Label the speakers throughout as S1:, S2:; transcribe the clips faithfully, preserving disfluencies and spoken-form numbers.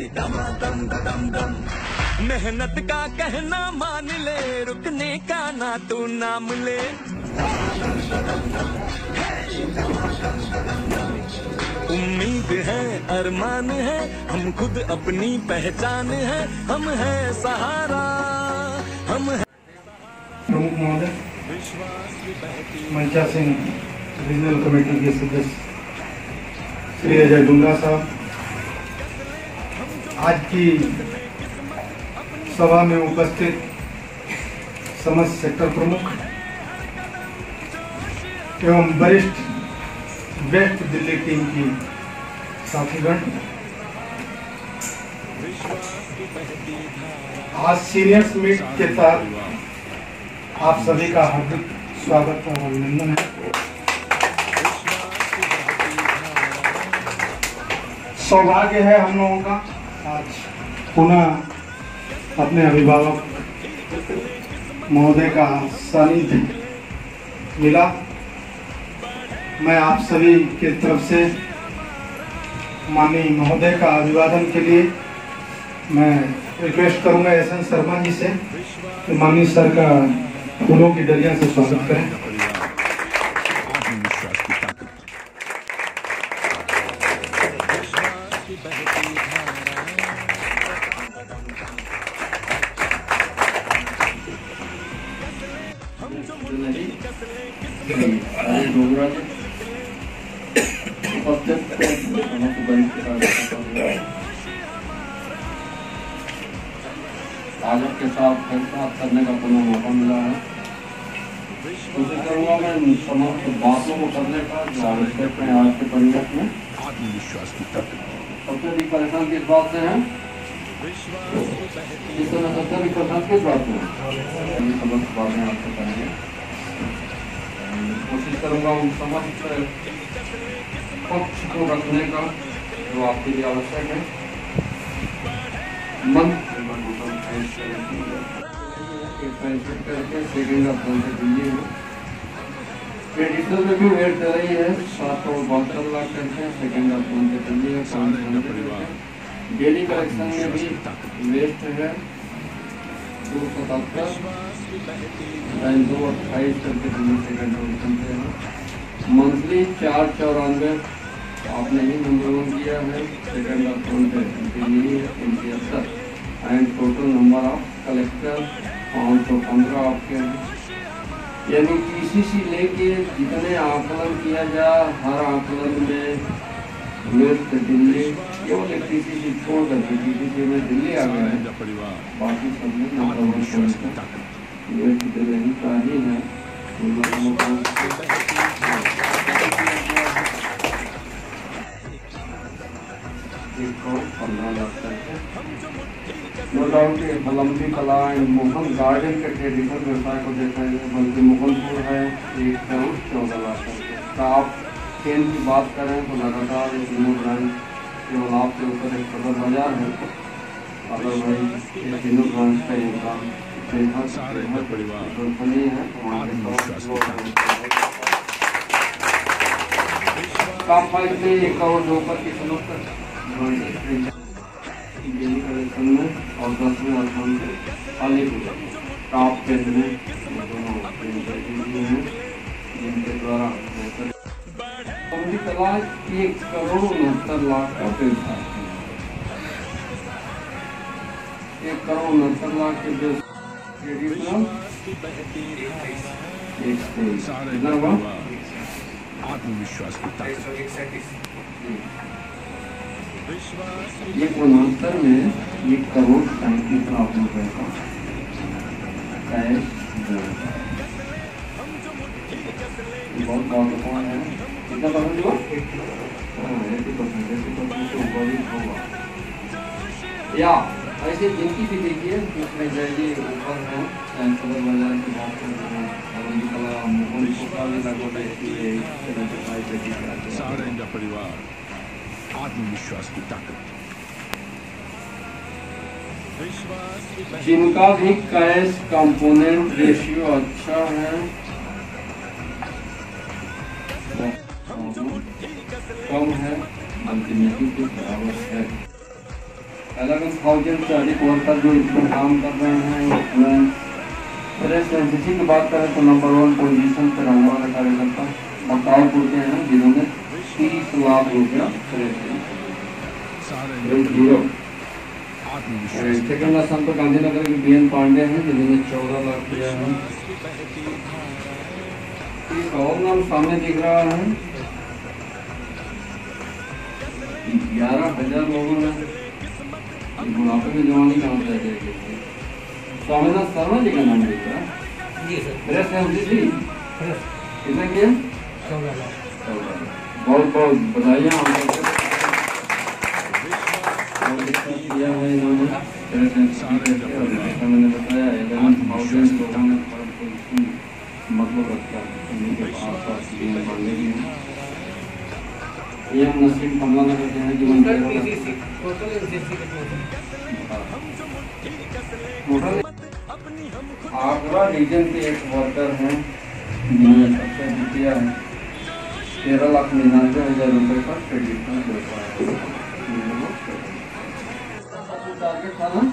S1: मेहनत का कहना मान ले, रुकने का ना तू नाम ले। उम्मीद है, अरमान है, हम खुद अपनी पहचान है, हम है सहारा, हम है।
S2: प्रमुख महोदय, मंचा सिंह रीजनल कमेटी के सदस्य श्री अजय डुंगरा साहब, आज की सभा में उपस्थित समस्त सेक्टर प्रमुख एवं वरिष्ठ वेस्ट दिल्ली टीम की साथीगण, आज सीनियर्स मीट के तहत आप सभी का हार्दिक स्वागत और अभिनंदन है। सौभाग्य है हम लोगों का आज पुनः अपने अभिभावक महोदय का सानिध्य मिला। मैं आप सभी की तरफ से माननीय महोदय का अभिवादन के लिए मैं रिक्वेस्ट करूंगा एस एन शर्मा जी से कि माननीय सर का फूलों की डलियां से स्वागत करें।
S3: आज आपके साथ फैसला करने का पुनः मौका मिला है। कोशिश करूंगा मैं समस्त बातों को करने का जो आवश्यक है आज के परिवेश में। सबसे अधिक परेशान किस बात से है? इस समय सबसे अधिक परेशान किस बात से है? समस्त बातें आपसे करेंगे। कोशिश करूंगा उन समस्त पक्ष को रखने का जो आपके लिए आवश्यक है। मन सेकेंड ऑफ दिल्ली में ट्रेडिशनल में भी वेट कर रही है सात सौ बहत्तर लाख करके सेकेंड ऑफ दिल्ली है। डेली कलेक्शन में भी वेस्ट है दो सतहत्तर दो अट्ठाईस करके दिल्ली सेकेंड पोजिशन पे है। मंथली चार चौरानवे आपने ही नंबर वन किया है सेकेंड ऑफ दिल्ली है तिहत्तर and total number of collector पाँच सौ पंद्रह आपके हैं। यानी टीसीसी लेके जितने आकलन किया जाए हर आकलन में वेस्ट दिल्ली केवल एक टीसीसी छोड़ करके टीसीसी में दिल्ली आ गया है, बाकी सब में नंबर वन वेस्ट दिल्ली का ही है। पंद्रह लाख नो डाउट लंबी कला एंड मोहन गार्डन के ट्रेडिशनल व्यवसाय को देखा है, बल्कि मुगलपुर है एक करोड़ चौदह लाख का। आप चेन की बात करें तो लगातार एक तीनों ब्रांड केवल आपके ऊपर एक सदर बाजार है। अगर भाई ये तीनों ब्रांच का योगदान कंपनी है टॉप फाइव में एक करोड़ से ऊपर की समस्त डेली कलेक्शन में और दसवें स्थान पे अलीपुर टॉप टेन में दोनों हैं जिनके द्वारा कला एक करोड़ उनहत्तर लाख का व्यवसाय एक करोड़ उनहत्तर लाख के जो ट्रेडिशनल
S1: आत्मविश्वास
S3: एक उनहत्तर में एक करोड़ पैंतीस लाख रुपए का कैश बहुत महत्वपूर्ण है। कितना परसेंट हुआ? एटी परसेंट एटी परसेंट से ऊपर ही होगा। या ऐसे जिनकी भी देखिए जिसमें जल्दी ऊपर है सदर बाजार की बात करते हैं
S1: परिवार आत्मविश्वास की ताकत।
S3: जिनका भी कैश कंपोनेंट रेशियो अच्छा है, कम है, बल्कि नहीं के बराबर है, इलेवन थाउजेंड से अधिक वर्कर जो इसमें काम कर रहे हैं। इसमें फ्रेश एनसीसी की बात करें तो नंबर वन पोजीशन पर रहने वाला कार्यकर्ता बकाउपुर के हैं, जिन्होंने तीस लाख रुपया फ्रेश जीरो। सेकेंड स्थान पर गांधीनगर के बी एन पांडे हैं, जिन्होंने चौदह लाख दिया है। एक और नाम सामने दिख रहा है, ग्यारह हजार लोगों ने बुढ़ापे में जवानी कहाँ से जाएगी। स्वामीनाथ शर्मा जी का नाम दिख रहा है जी सर। फ्रेश एनसीसी कितना किया? चौदह लाख। बहुत बहुत बधाइयाँ आपको किया है इन्होंने। मैंने बताया इलेवन थाउजेंड लोगों ने मतलब रखा है आसपास बढ़ने की है। एम नसीम कमला नगर के हैं, जीवन टोटल आगरा रीजन के एक वर्कर हैं, जिन्होंने सबसे दिया है तेरह लाख निन्यानवे हजार रुपये का क्रेडिट टारगेट था ना,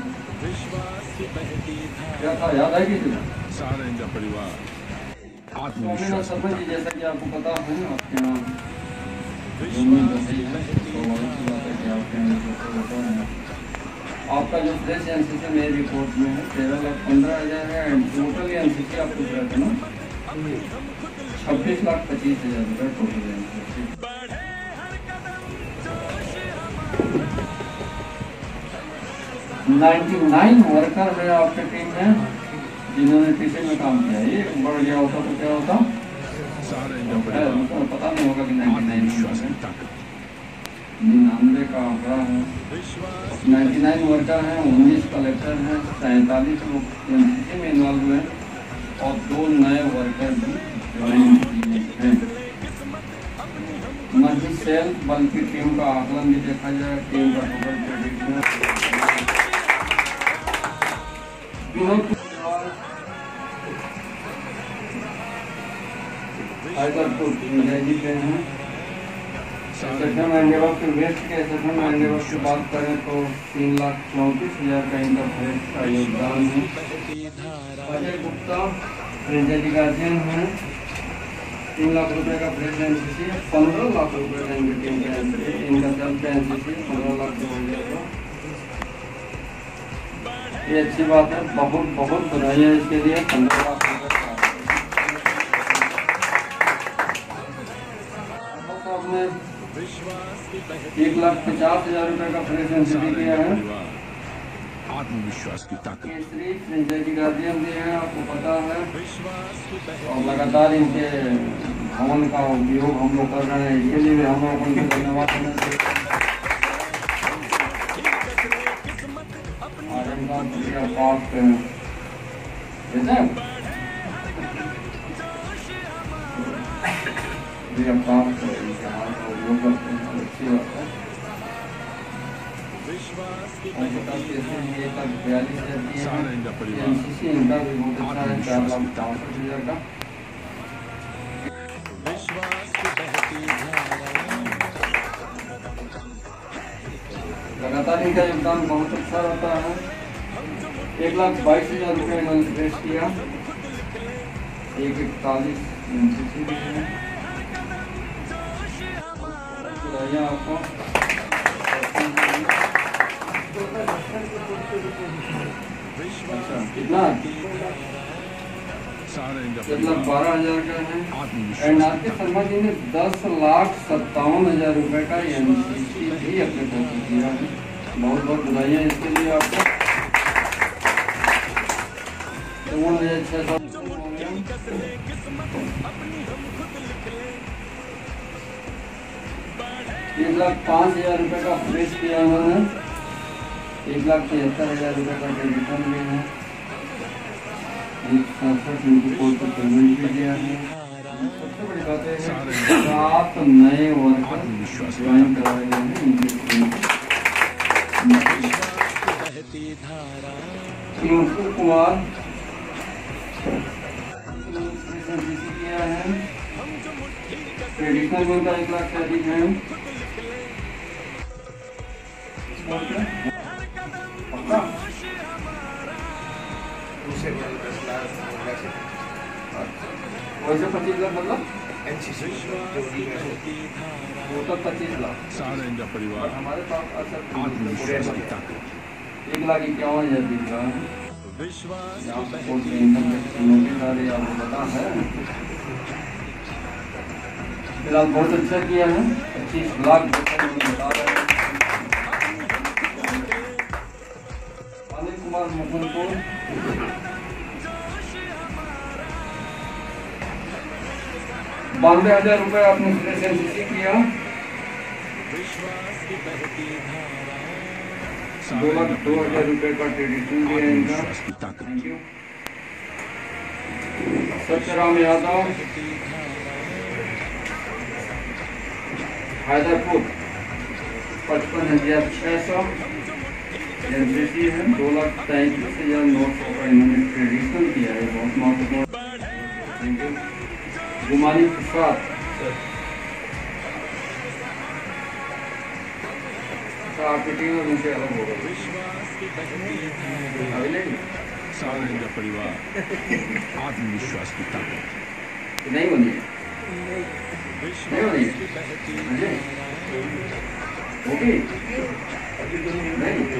S3: क्या था याद है कि
S1: परिवार
S3: शर्मा जी, जैसा कि आपको पता है आपके यहाँ आपका जो फ्रेश एनसीसी मेरी रिपोर्ट में है तेरह लाख पंद्रह हजार है एंड टोटल एनसीसी आप पूछ रहे थे ना छब्बीस लाख पच्चीस हजार रुपये total NCC. Ninety nine worker है आपके टीम में जिन्होंने टीचिंग में काम किया। ये बढ़ गया होता तो क्या होता तो पता नहीं होगा कि नाइन्टी नाइन निन्यानवे का आंकड़ा है। नाइन्टी नाइन वर्कर हैं, उन्नीस कलेक्टर हैं, सैंतालीस लोग एनसीसी में इन्वॉल्व हुए और दो नए वर्कर भी ज्वाइन किए हैं। न ही सेल्फ बल्कि टीम का आकलन भी देखा जाए। टीम का टोटल क्रेडिट जी पे हैं। सेशन एंडेवर के वेस्ट के सेशन एंडेवर की बात करें तो तीन लाख चौंतीस हजार का इनका वेस्ट का योगदान है। अजय गुप्ता रेंजर गार्जियन है, तीन लाख रुपए का फ्रेश एनसीसी, पंद्रह लाख रुपए का इनकी टीम का एनसीसी, इनका सेल्फ एनसीसी पंद्रह लाख दो हजार। ये अच्छी बात है, बहुत बहुत बधाइयाँ इसके लिए। पंद्रह लाख रुपए आपने एक लाख पचास हजार रुपए का फ्रेश एनसीसी किया है।
S1: आत्मविश्वास की ताकत
S3: केसरी फ्रेंचाइजी गार्जियन दिए हैं, आपको पता है, और लगातार इनके भवन का उपयोग हम लोग कर रहे हैं। इसके लिए भी हम लोग उनको धन्यवाद देना चाहिए। एनसीसी इनका भी बहुत अच्छा है, चार लाख चौसठ हजार का। लगातार इनका योगदान बहुत अच्छा रहता है। एक लाख बाईस हजार रुपये इन्होंने फ्रेश किया। एक इकतालीस एनसीसी भी है। आपको कितना एक लाख बारह हजार का है। एंड आर के शर्मा जी ने दस लाख सत्तावन हजार रुपए का एनसीसी भी अपने को किया है। बहुत बहुत बधाइयाँ इसके लिए आपको। छह सौ एक लाख पाँच हजार रुपये का फ्रेश किया उन्होंने। एक लाख तिहत्तर हजार रुपये का क्रेडिट भी है। एक सड़सठ उनकी कोर्ट को पेमेंट भी दिया है। सबसे बड़ी बात है सात नए वर्कर ज्वाइन कराए गए हैं इनके कुमार किया है। ट्रेडिशनल में उनका एक लाख से अधिक है। आपका
S4: उसे दस लाख
S3: वैसे पच्चीस लाख मतलब
S4: एनसीसी जोड़ी में
S3: वो तो पच्चीस लाख
S5: सारा इनका
S3: और
S5: परिवार
S3: हमारे पास असल
S5: आत्मविश्वास की ताकत।
S3: एक लाख इक्यावन हजार दिख रहा है।
S1: विश्वास
S3: आपको इनकम टैक्स नोटिस आ रही है, आपको पता है। फिलहाल बहुत अच्छा किया है, पच्चीस लाख बता रहे हैं। अनिल कुमार मुकुंदपुर बानवे हजार रुपये आपने एनसीसी किया, दो लाख दो हजार रुपये का ट्रेडिशन भी है इनका।
S5: आत्मविश्वास की ताकत।
S3: Thank you. सत्यराम यादव हैदरपुर पचपन हजार छः सौ एनसीसी है, दो लाख तैंतीस हजार नौ सौ का इन्होंने ट्रेडिशनल किया है, बहुत महत्वपूर्ण। Thank you. Gumani Prasad marketing और उनसे अलग होगा अभी नहीं
S5: सारा इनका परिवार आत्मविश्वास की ताकत।
S3: नहीं बनी है, नहीं बनी है ओके नहीं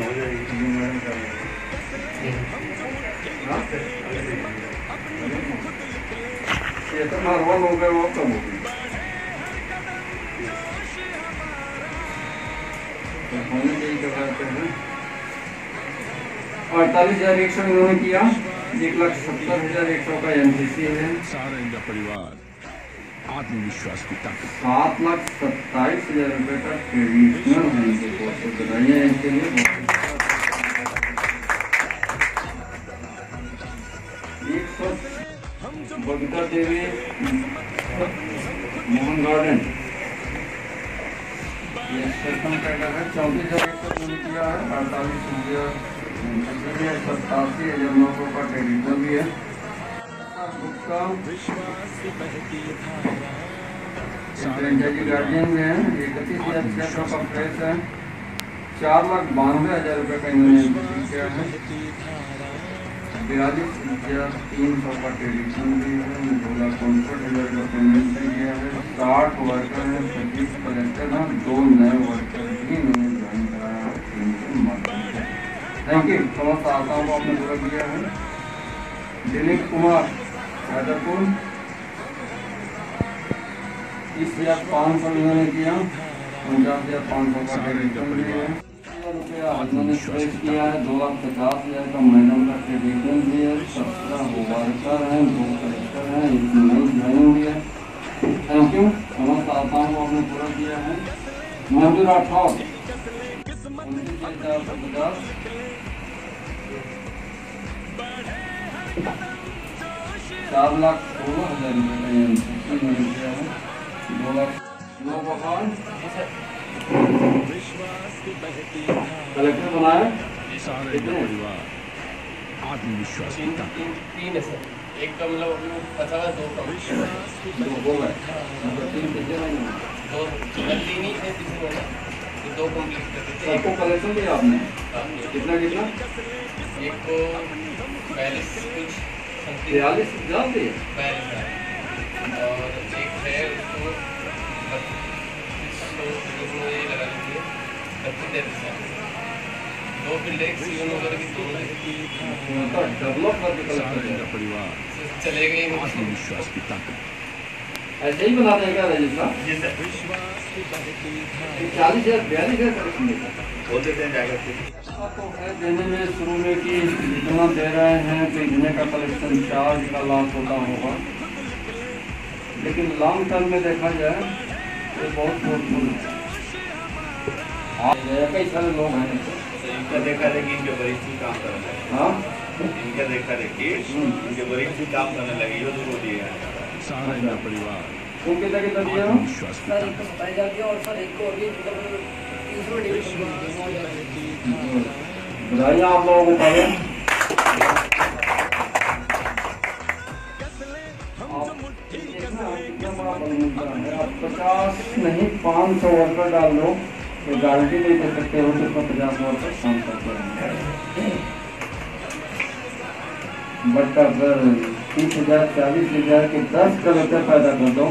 S3: हाँ चेतन मारवाल हो गए, वो कब होगी होने यही करवाते हैं। अड़तालीस हजार एक सौ इन्होंने किया, एक लाख सत्तर हजार एक सौ का एनसीसी है,
S5: सारा इनका परिवार आत्मविश्वास की ताकत।
S3: सात लाख सत्ताईस हजार रुपये का ट्रेडिशनल है इनके कोर्स से बताइए इसके लिए। एक सौ बबीता देवी मोहन गार्डन ये सेकंड कैडर है, चौंतीस हजार एक सौ किया है, अड़तालीस हजार सतासी हजार नौ सौ का ट्रेडिशनल भी है। उसका फ्रेंचाइजी गार्जियन में है, इकतीस हजार छः सौ का फ्रेश है, चार लाख बानवे हजार रुपये का इन्होंने किया है, बयालीस हजार तीन सौ का ट्रेडिशन भी है, दो लाख उनसठ हजार का पेमेंट भी किया है, साठ वर्कर है, पच्चीस कलेक्टर हैं, दो नए वर्कर भी इन्होंने ज्वाइन कराया है टीम के माध्यम से। Thank you. समस्त आशाओं को आपने पूरा किया है। दिलीप कुमार हैदरपुर तीस हजार पाँच सौ इन्होंने किया, उनचास हजार पाँच सौ का ट्रेडिशन भी है, रुपया इन्होंने स्ट्रेच किया है, दो लाख पचास हजार का मैडम का ट्रेडिशन भी है, सत्रह वर्कर हैं, दो कलेक्टर हैं, एक नई ज्वाइनिंग भी है। Thank you. समस्त आशाओं को आपने पूरा किया है। मंजू राठौर उनतीस हजार सौ पचास, चार लाख सोलह हजार रुपये का किया है, दो लाख नौ गोपाल कलेक्टर बनाया,
S5: सारा इनका परिवार आत्मविश्वास की ताकत।
S4: तीन है सर, एक का मतलब पता है, दो का
S3: दो हो गए, तीन कितने नहीं
S4: दो तीन ही थे किसी में, तो दो कंप्लीट कर देते।
S3: सबको कलेक्शन दिया आपने कितना कितना?
S4: एक को बयालीस कुछ
S3: बयालीस हजार दिए,
S4: बयालीस है, और एक है उसको बत्तीस सौ ये लगा लीजिए बत्तीस तैंतीस है, दो फील्ड एक सीवन वगैरह की दो
S3: डेवलप करके
S5: सारा
S3: कलेक्शन
S5: इनका परिवार
S4: चले गए।
S5: आत्मविश्वास की ताकत।
S3: ऐसे ही बना देगा रजिस्टर।
S4: जी सर,
S3: चालीस हजार बयालीस हजार कलेक्शन देगा,
S4: बोल देते हैं जाकर
S3: आपको है देने में शुरू में कि जितना दे रहे हैं तो इतने का कलेक्शन चार्ज का लॉस होता होगा, लेकिन लॉन्ग टर्म में देखा जाए तो बहुत फ्रूटफुल है। कई सारे लोग हैं
S4: इनका देखा देखी इनके वरिष्ठ भी काम करने लगे।
S3: हाँ
S4: इनका देखा देखी इनके वरिष्ठ भी काम करने लगे, ये तो दिए
S5: सारा इनका परिवार
S3: वो कितना कितना दिया हो?
S5: आत्मविश्वास की
S6: सर एक
S5: ताकत।
S6: को सताई जाती है और सर एक को अभी मतलब तीसरा डिवीजन
S3: बधाई आप लोगों को करें। आप देखना कितना बड़ा बल मिलता है। आप पचास नहीं पाँच सौ वर्कर डाल लो ये गारंटी नहीं कर सकते हो कि उसमें पचास वर्ष तक काम करते रहेंगे। बट अगर तीस हजार चालीस हजार के दस कलेक्टर पैदा कर दो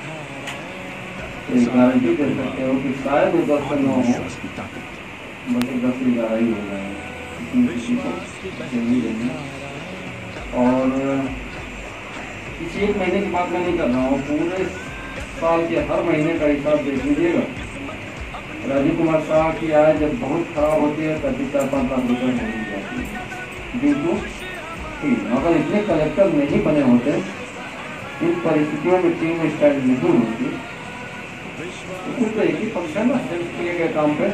S3: तो ये गारंटी कर सकते हो कि शायद वो दस न हो, बल्कि दस ग्यारह ही हो जाएगा, किसी को नहीं देंगे। और किसी एक महीने की बात मैं नहीं कर रहा हूँ, पूरे साल के हर महीने का हिसाब देख लीजिएगा। राजीव कुमार शाह की आय जब बहुत खराब होती है तभी चार पाँच लाख रुपये नहीं जाती है, ड्यू टू अगर इतने कलेक्टर नहीं बने होते, इन परिस्थितियों में टीम स्टाइल नहीं होती, तो कुछ तो एक ही पक्ष है ना सिर्फ किए गए काम पे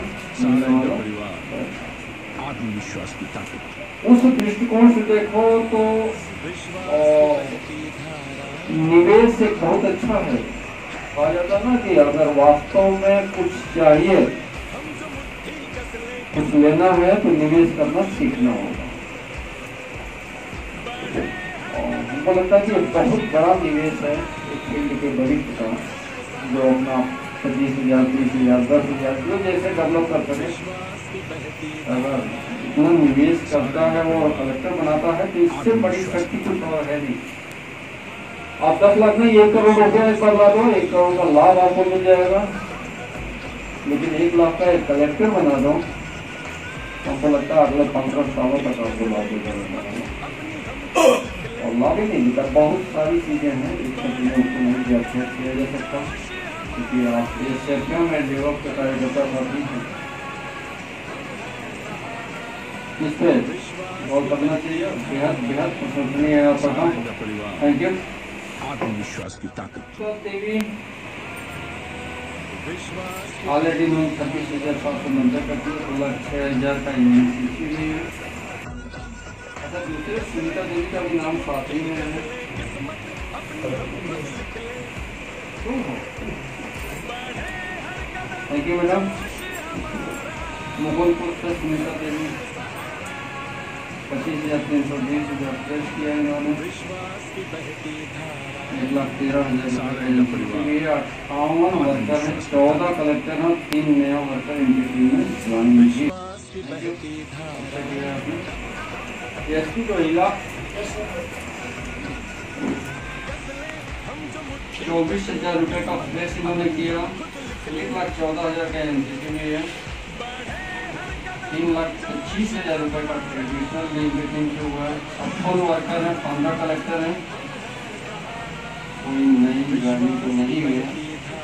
S5: आत्मविश्वास की ताकत।
S3: उस दृष्टिकोण से देखो तो निवेश एक बहुत अच्छा है। कहा जाता ना कि अगर वास्तव में कुछ चाहिए, कुछ लेना है तो निवेश करना सीखना होगा। और हमको लगता है कि बहुत बड़ा निवेश है एक फील्ड के वरिष्ठ का, जो अपना पच्चीस हजार तीस हजार दस हजार जो जैसे डेवलप कर सके, अगर इतना निवेश करता है वो कलेक्टर बनाता है तो इससे बड़ी शक्ति कुछ और है नहीं। आप दस लाख नहीं एक करोड़ रुपया इस पर ला दो, एक करोड़ का लाभ आपको मिल जाएगा, लेकिन एक लाख का एक कलेक्टर बना दो, हमको लगता है अगले पंद्रह सालों तक आपको लाभ मिलेगा। और लाभ ही नहीं मिलता, बहुत सारी चीजें हैं जिससे चीजें उसको नहीं व्याख्या किया जा सकता, क्योंकि आप ये सेक्टर में डेवलप का कार्यकर्ता करती हैं, इस पर गौर करना चाहिए। बेहद बेहद प्रशंसनीय है आपका काम, थैंक यू।
S5: आत्मविश्वास की ताकत।
S3: देवी ऑलरेडी मैं छब्बीस हजार सात सौ नब्बे करती है, दो लाख छः हजार का यूनिवर्सिटी भी है। अच्छा, दूसरे सुनीता देवी का भी नाम साथ ही में है। Thank you madam. मुगलपुर से सुनीता देवी पच्चीस हजार तीन सौ बीस हजार प्रेस किया इन्होंने, एक लाख तेरह हजार अट्ठावन वर्कर है, चौदह कलेक्टर हैं, तीन नया वर्कर इनकी टीम में ज्वाइन की। एस पी रोहिला चौबीस हजार रुपये का प्रेस इन्होंने किया, एक लाख चौदह हजार का एन सी सी में है, तीन लाख पच्चीस हजार रुपये का ट्रेडिशनल मीटिंग से हुआ है। छप्पन वर्कर हैं, पंद्रह कलेक्टर हैं, कोई नई ज्वाइनिंग तो नहीं हुई है।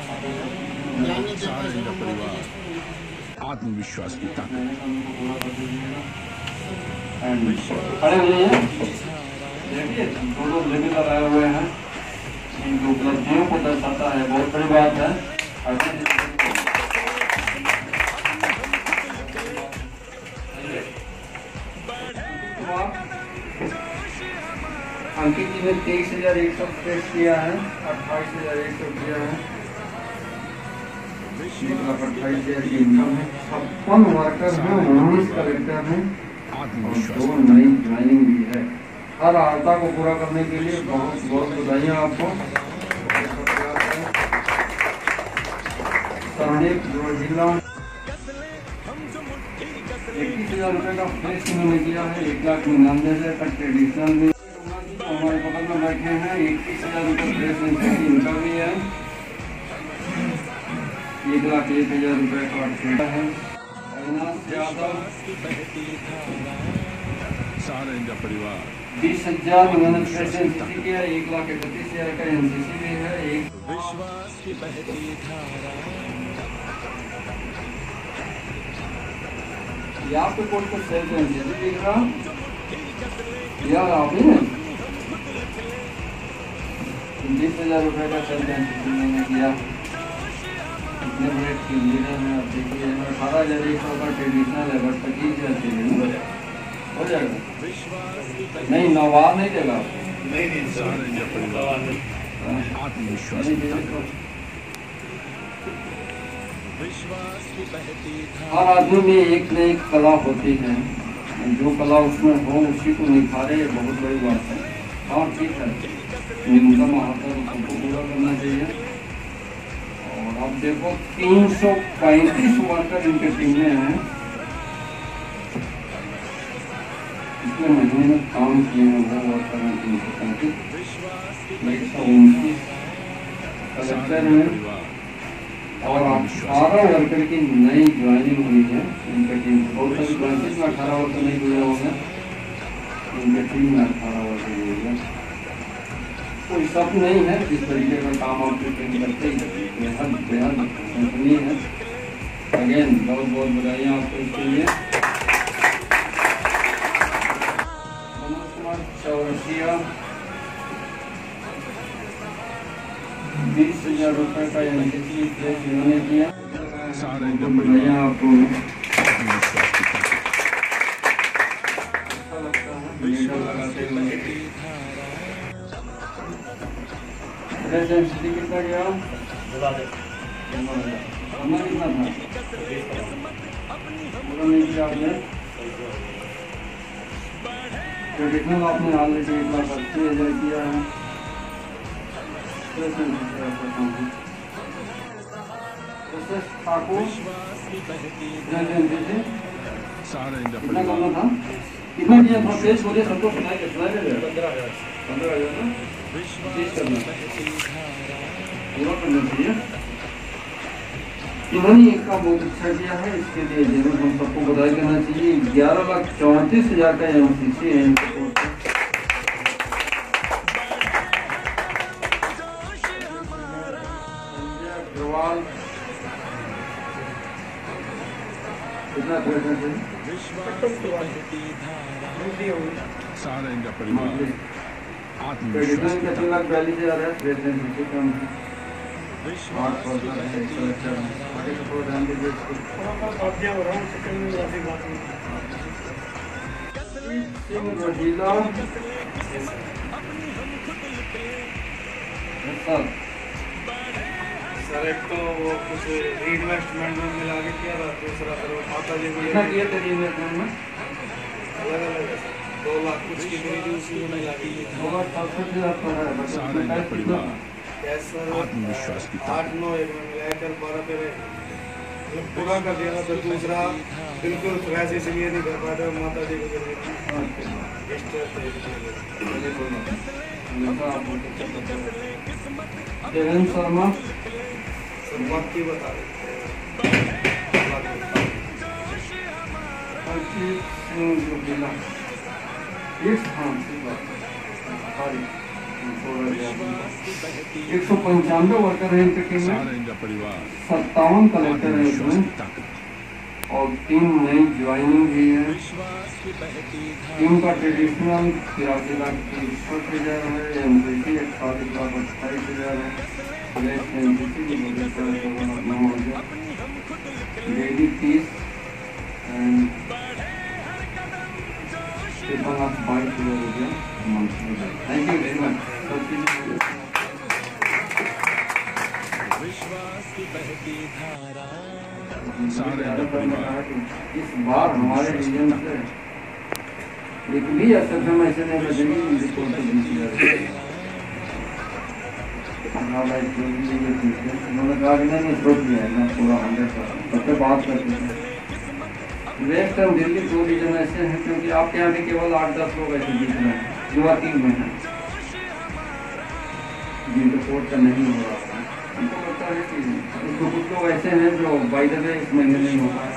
S5: आत्मविश्वास की ताकत।
S3: खड़े हो जाइए, देखिए दोनों लेवल लगाए हुए हैं, इनकी उपलब्धियों को दर्शाता है, बहुत बड़ी बात है। अंकित जी ने तेईस हजार एक सौ प्रेस किया है, अट्ठाईस हजार एक सौ किया है, एक लाख अट्ठाईस हजार की इनकम है, छप्पन वर्कर हैं, उन्नीस कलेक्टर हैं और दो नई ज्वाइनिंग भी है। हर आर्ता को पूरा करने के लिए बहुत बहुत बधाइयाँ आपको। जिला इक्कीस हजार रुपये का प्रेस इन्होंने किया है, एक लाख निन्यानवे हजार का ट्रेडिशनल भी हमारे बगल में बैठे हैं, इक्कीस हजार रुपये प्रेस इनका भी है, एक लाख एक हजार रुपये का ट्रेडर है।
S5: परिवार
S3: बीस हजार उन्होंने प्रेस एनसीसी किया, एक लाख इकतीस हजार का एनसीसी भी है। एक
S1: विश्वास की बहती धारा
S3: यहाँ पे कोई को सेल्फ एनसीसी दिख रहा यार, आप ही ने बीस हजार रुपये का सेल्फ एनसीसी मैंने किया, इतने बड़े टीम लीडर में। आप देखिए अठारह हजार एक सौ का ट्रेडिशनल है, बट पच्चीस हजार ट्रेडिशनल हो जाएगा। नहीं नवाब नहीं देगा
S5: आत्मविश्वास
S3: हर आदमी में एक न एक कला होती है, जो कला उसमें हो उसी को निखारे, बहुत बड़ी बात है। हाँ ठीक है, न्यूनतम आता है सबको पूरा करना चाहिए। और अब देखो तीन सौ पैंतीस वर्कर इनके टीम में हैं, इतने महीने में काम किए हैं वो वर्कर हैं तीन सौ पैंतीस, एक सौ उनतीस कलेक्टर हैं और अठारह वर्कर की नई ज्वाइनिंग हुई है इनके टीम। बहुत सारी ब्रांचेज में अठारह वर्कर नहीं जुड़े होंगे, इनके टीम में अठारह वर्कर जुड़े हैं। कोई सब नहीं है, जिस तरीके का काम आपकी टीम करते ही बेहद बेहद कंपनी है। अगेन बहुत बहुत बधाइयाँ आपको इसके लिए। मनोज कुमार चौरसिया बीस हजार रुपये का एनसीसी प्लेस इन्होंने किया, बधाइयाँ आपको। अच्छा लगता है लीडर लगाते हुए। एनसीसी कितना गया? करना कितना था? पूरा नहीं किया आपने। ट्रेडिशनल आपने ऑलरेडी एक लाख अस्सी हजार किया है। ठाकुर कितना करना था? कितना किया था? पेश बोलिए, सबको सुनाई के सुनाई दे पंद्रह हजार पंद्रह हजार ना बीस करना पूरा करना चाहिए। इन्होंने एक काम बहुत अच्छा किया है, इसके लिए जरूर हम सबको बधाई देना चाहिए। ग्यारह लाख चौंतीस हजार का एमसीसी है इनके कोर्ट में। संजय अग्रवाल कितना प्रेजेंट है?
S5: सारा इनका परिवार
S3: ट्रेडिशनल का तीन लाख बयालीस हजार है, प्रेजेंट कम है। आठ परसेंट है, एक सौ अच्छा है। आगे तो थोड़ा ध्यान दीजिए इसको। सिंह रजीला सर
S2: सर एक तो वो कुछ इन्वेस्टमेंट में मिला के किया था, दूसरा सर वो माता जी को
S3: कितना किए थे इन्वेस्टमेंट में?
S2: अलग अलग है सर, दो लाख कुछ की मेरी उसी में मिला के किया
S3: दो लाख पैंसठ हजार पर है,
S5: सारा इनका परिवार
S2: सर
S5: आत्मविश्वास की
S2: आठ नौ एक में मिलाया कर बारह पे मतलब पूरा कर दिया था। फिर दूसरा बिल्कुल फ्रेश इसलिए नहीं कर पाया था, माता जी को जरूरत
S3: जगन शर्मा
S2: सर बाकी बता
S3: अर्चित सिंह जोगिला एक हाँ एक सौ पंचानवे वर्कर है इनके टीम
S5: सारा
S3: में,
S5: इनका परिवार
S3: सत्तावन कलेक्टर है इसमें और तीन नई ज्वाइनिंग भी है। टीम का ट्रेडिशनल तिरासी लाख तिरसठ हजार है, एमसीसी इकतालीस लाख अट्ठाईस हजार है, एमसीसी नौ हजार, डेली तीस एंड तिरपन लाख बाईस हजार रुपया monthly. Thank you very much. इस बार हमारे रीजन से एक भी एसएफएम ऐसे नहीं बचेगी जिसको उन्होंने कहा कि नहीं सोच लिया है पूरा हंड्रेड परसेंट सबसे बात करते हैं। वेस्ट एंड दिल्ली दो रीजन ऐसे हैं क्योंकि आपके यहाँ भी केवल आठ दस लोग ऐसे दिख रहे हैं जो वर्किंग में हैं जिनके कोर्ट का नहीं हो रहा है। हमको लगता है कि उसको कुछ लोग ऐसे हैं जो बाई द वे इस महीने नहीं हो रहा है।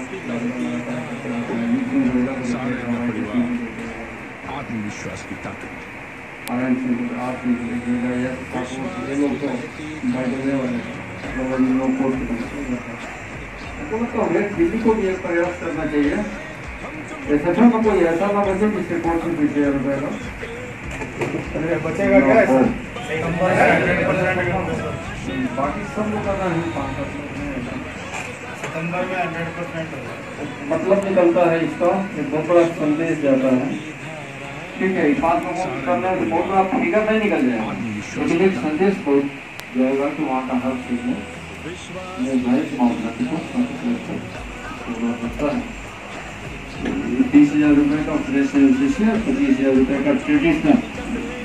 S5: आत्मविश्वास की ताकत
S3: आर एन सिंह आप लीजिएगा या ये लोग तो बाई द वे वाले लोग कोर्ट हमको लगता है दिल्ली को भी एक प्रयास करना चाहिए। ऐसा का कोई ऐसा ना बचे जिससे कोर्ट से बीस हजार रुपये का
S2: बचेगा क्या?
S3: बाकी सब लोग का नहीं पाँच
S2: सितंबर में हंड्रेड परसेंट
S3: मतलब निकलता है इसका एक बहुत बड़ा संदेश जाता है। ठीक है पाँच लोगों को करना है बहुत बड़ा फिगर नहीं निकल जाएगा लेकिन एक संदेश पहुँच जाएगा कि वहाँ का हर चीज में तीस हजार रुपये का फ्रेश और पच्चीस हजार रुपये का ट्रेडिशनल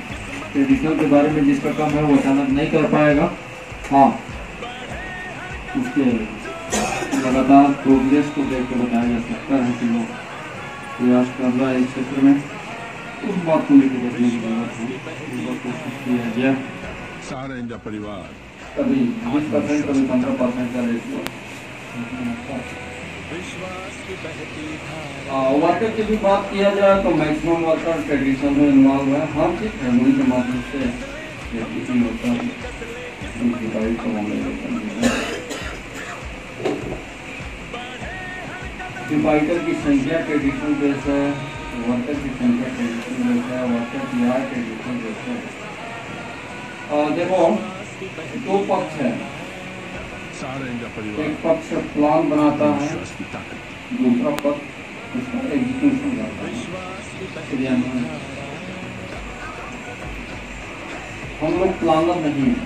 S3: ट्रेडिशनल के बारे में जिसका काम है वो अचानक नहीं कर पाएगा। हाँ उसके लगातार प्रोग्रेस को देख के बताया जा सकता है कि वो प्रयास कर रहा है इस क्षेत्र में। उस बात को लेकर देखने की जरूरत है, उस बात कोशिश किया जाए।
S5: सारा इंडिया परिवार
S3: कभी बीस परसेंट कभी पंद्रह परसेंट का रेशियो। वर्कर की भी बात किया जाए तो मैक्सिमम वर्कर ट्रेडिशन में इन्वॉल्व है। हर चीज फैमिली के माध्यम से किसी वर्कर डिवाइडर की संख्या ट्रेडिशन बेस है, वर्कर की संख्या ट्रेडिशन बेस है, वर्कर की आय ट्रेडिशन बेस है। और देखो दो पक्ष है,
S5: सारा इंडिया परिवार
S3: एक पक्ष प्लान बनाता है,
S5: विश्वास की ताकत
S3: दूसरा पक्ष उसका एग्जीक्यूशन करता है, क्रियान्वयन। हम लोग प्लानर नहीं हैं।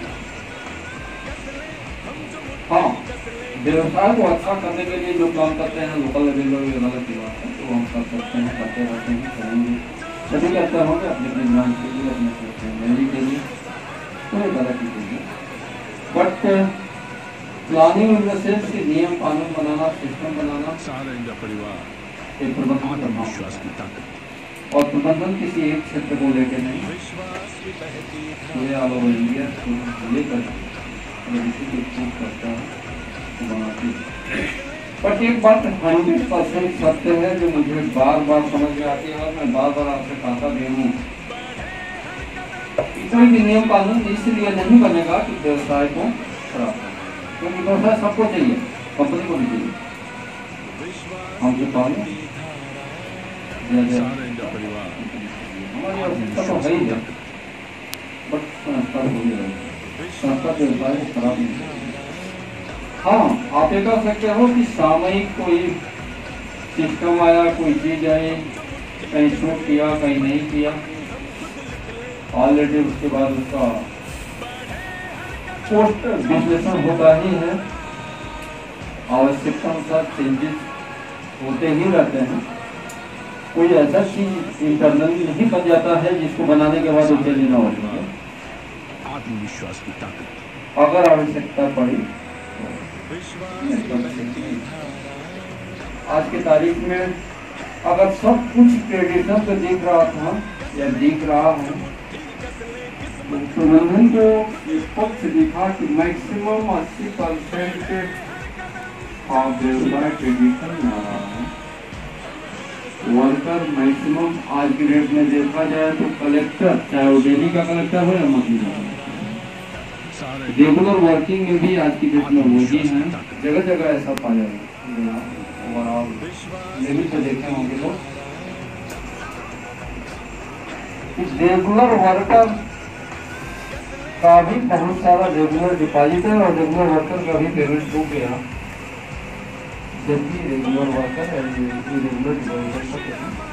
S3: हाँ, व्यवसाय को अच्छा करने के लिए जो प्लान करते हैं लोकल लेवल पर, ये गलत बात है। तो हम कर सकते हैं, करते रहते हैं, करेंगे, सभी करते होंगे अपने अपने ब्रांच के लिए, अपने फैमिली के लिए, कोई गलत ही नहीं है। But planning in the sense कि नियम कानून बनाना, सिस्टम बनाना,
S5: सारा इंडिया परिवार
S3: एक प्रबंधन करना
S5: विश्वास की ताकत
S3: और प्रबंधन किसी एक क्षेत्र को लेकर नहीं, पूरे ऑल ओवर इंडिया लेकर करता है बनाती है। बट एक बात हंड्रेड परसेंट सत्य है जो मुझे बार बार समझ में आती है और मैं बार बार आपसे कहता भी हूँ, कोई भी नियम कानून इसलिए नहीं बनेगा कि व्यवसाय को खराब करे, क्योंकि व्यवसाय सबको चाहिए, कंपनी को भी चाहिए। हमसे पहले
S5: सारा इंडिया परिवार
S3: हमारी आवश्यकता तो है ही है, बट संस्था हो जाएगी, संस्था व्यवसाय को खराब नहीं करेगी। हाँ, आप ये कह सकते हो कि सामयिक कोई सिस्टम आया, कोई चीज आई, कहीं शूट किया, कहीं नहीं किया, ऑलरेडी उसके बाद उसका पोस्ट विश्लेषण होता ही है, आवश्यकता अनुसार चेंजेस होते ही रहते हैं। कोई ऐसा चीज इंटरनली नहीं बन जाता है जिसको बनाने के बाद उसे लेना होगा।
S5: आत्मविश्वास की ताकत
S3: अगर आवश्यकता पड़ी, आज की तारीख में अगर सब कुछ ट्रेडिशन पे दिख रहा था या दिख रहा है, तो प्रबंधन को एक पक्ष दिखा कि मैक्सिमम अस्सी परसेंट व्यवसाय ट्रेडिशन में आ रहा है। वर्कर मैक्सिमम आज की डेट में देखा जाए तो कलेक्टर, चाहे वो डेली का कलेक्टर हो या मंथली का, रेगुलर वर्किंग में भी आज की डेट में वही है, जगह जगह ऐसा पाया जाए। ओवरऑल लेवल पे देखे होंगे लोग, रेगुलर वर्कर का भी बहुत सारा रेगुलर डिपॉजिट है और रेगुलर वर्कर का भी पेमेंट हो गया, जबकि रेगुलर वर्कर है रेगुलर डिपॉजिट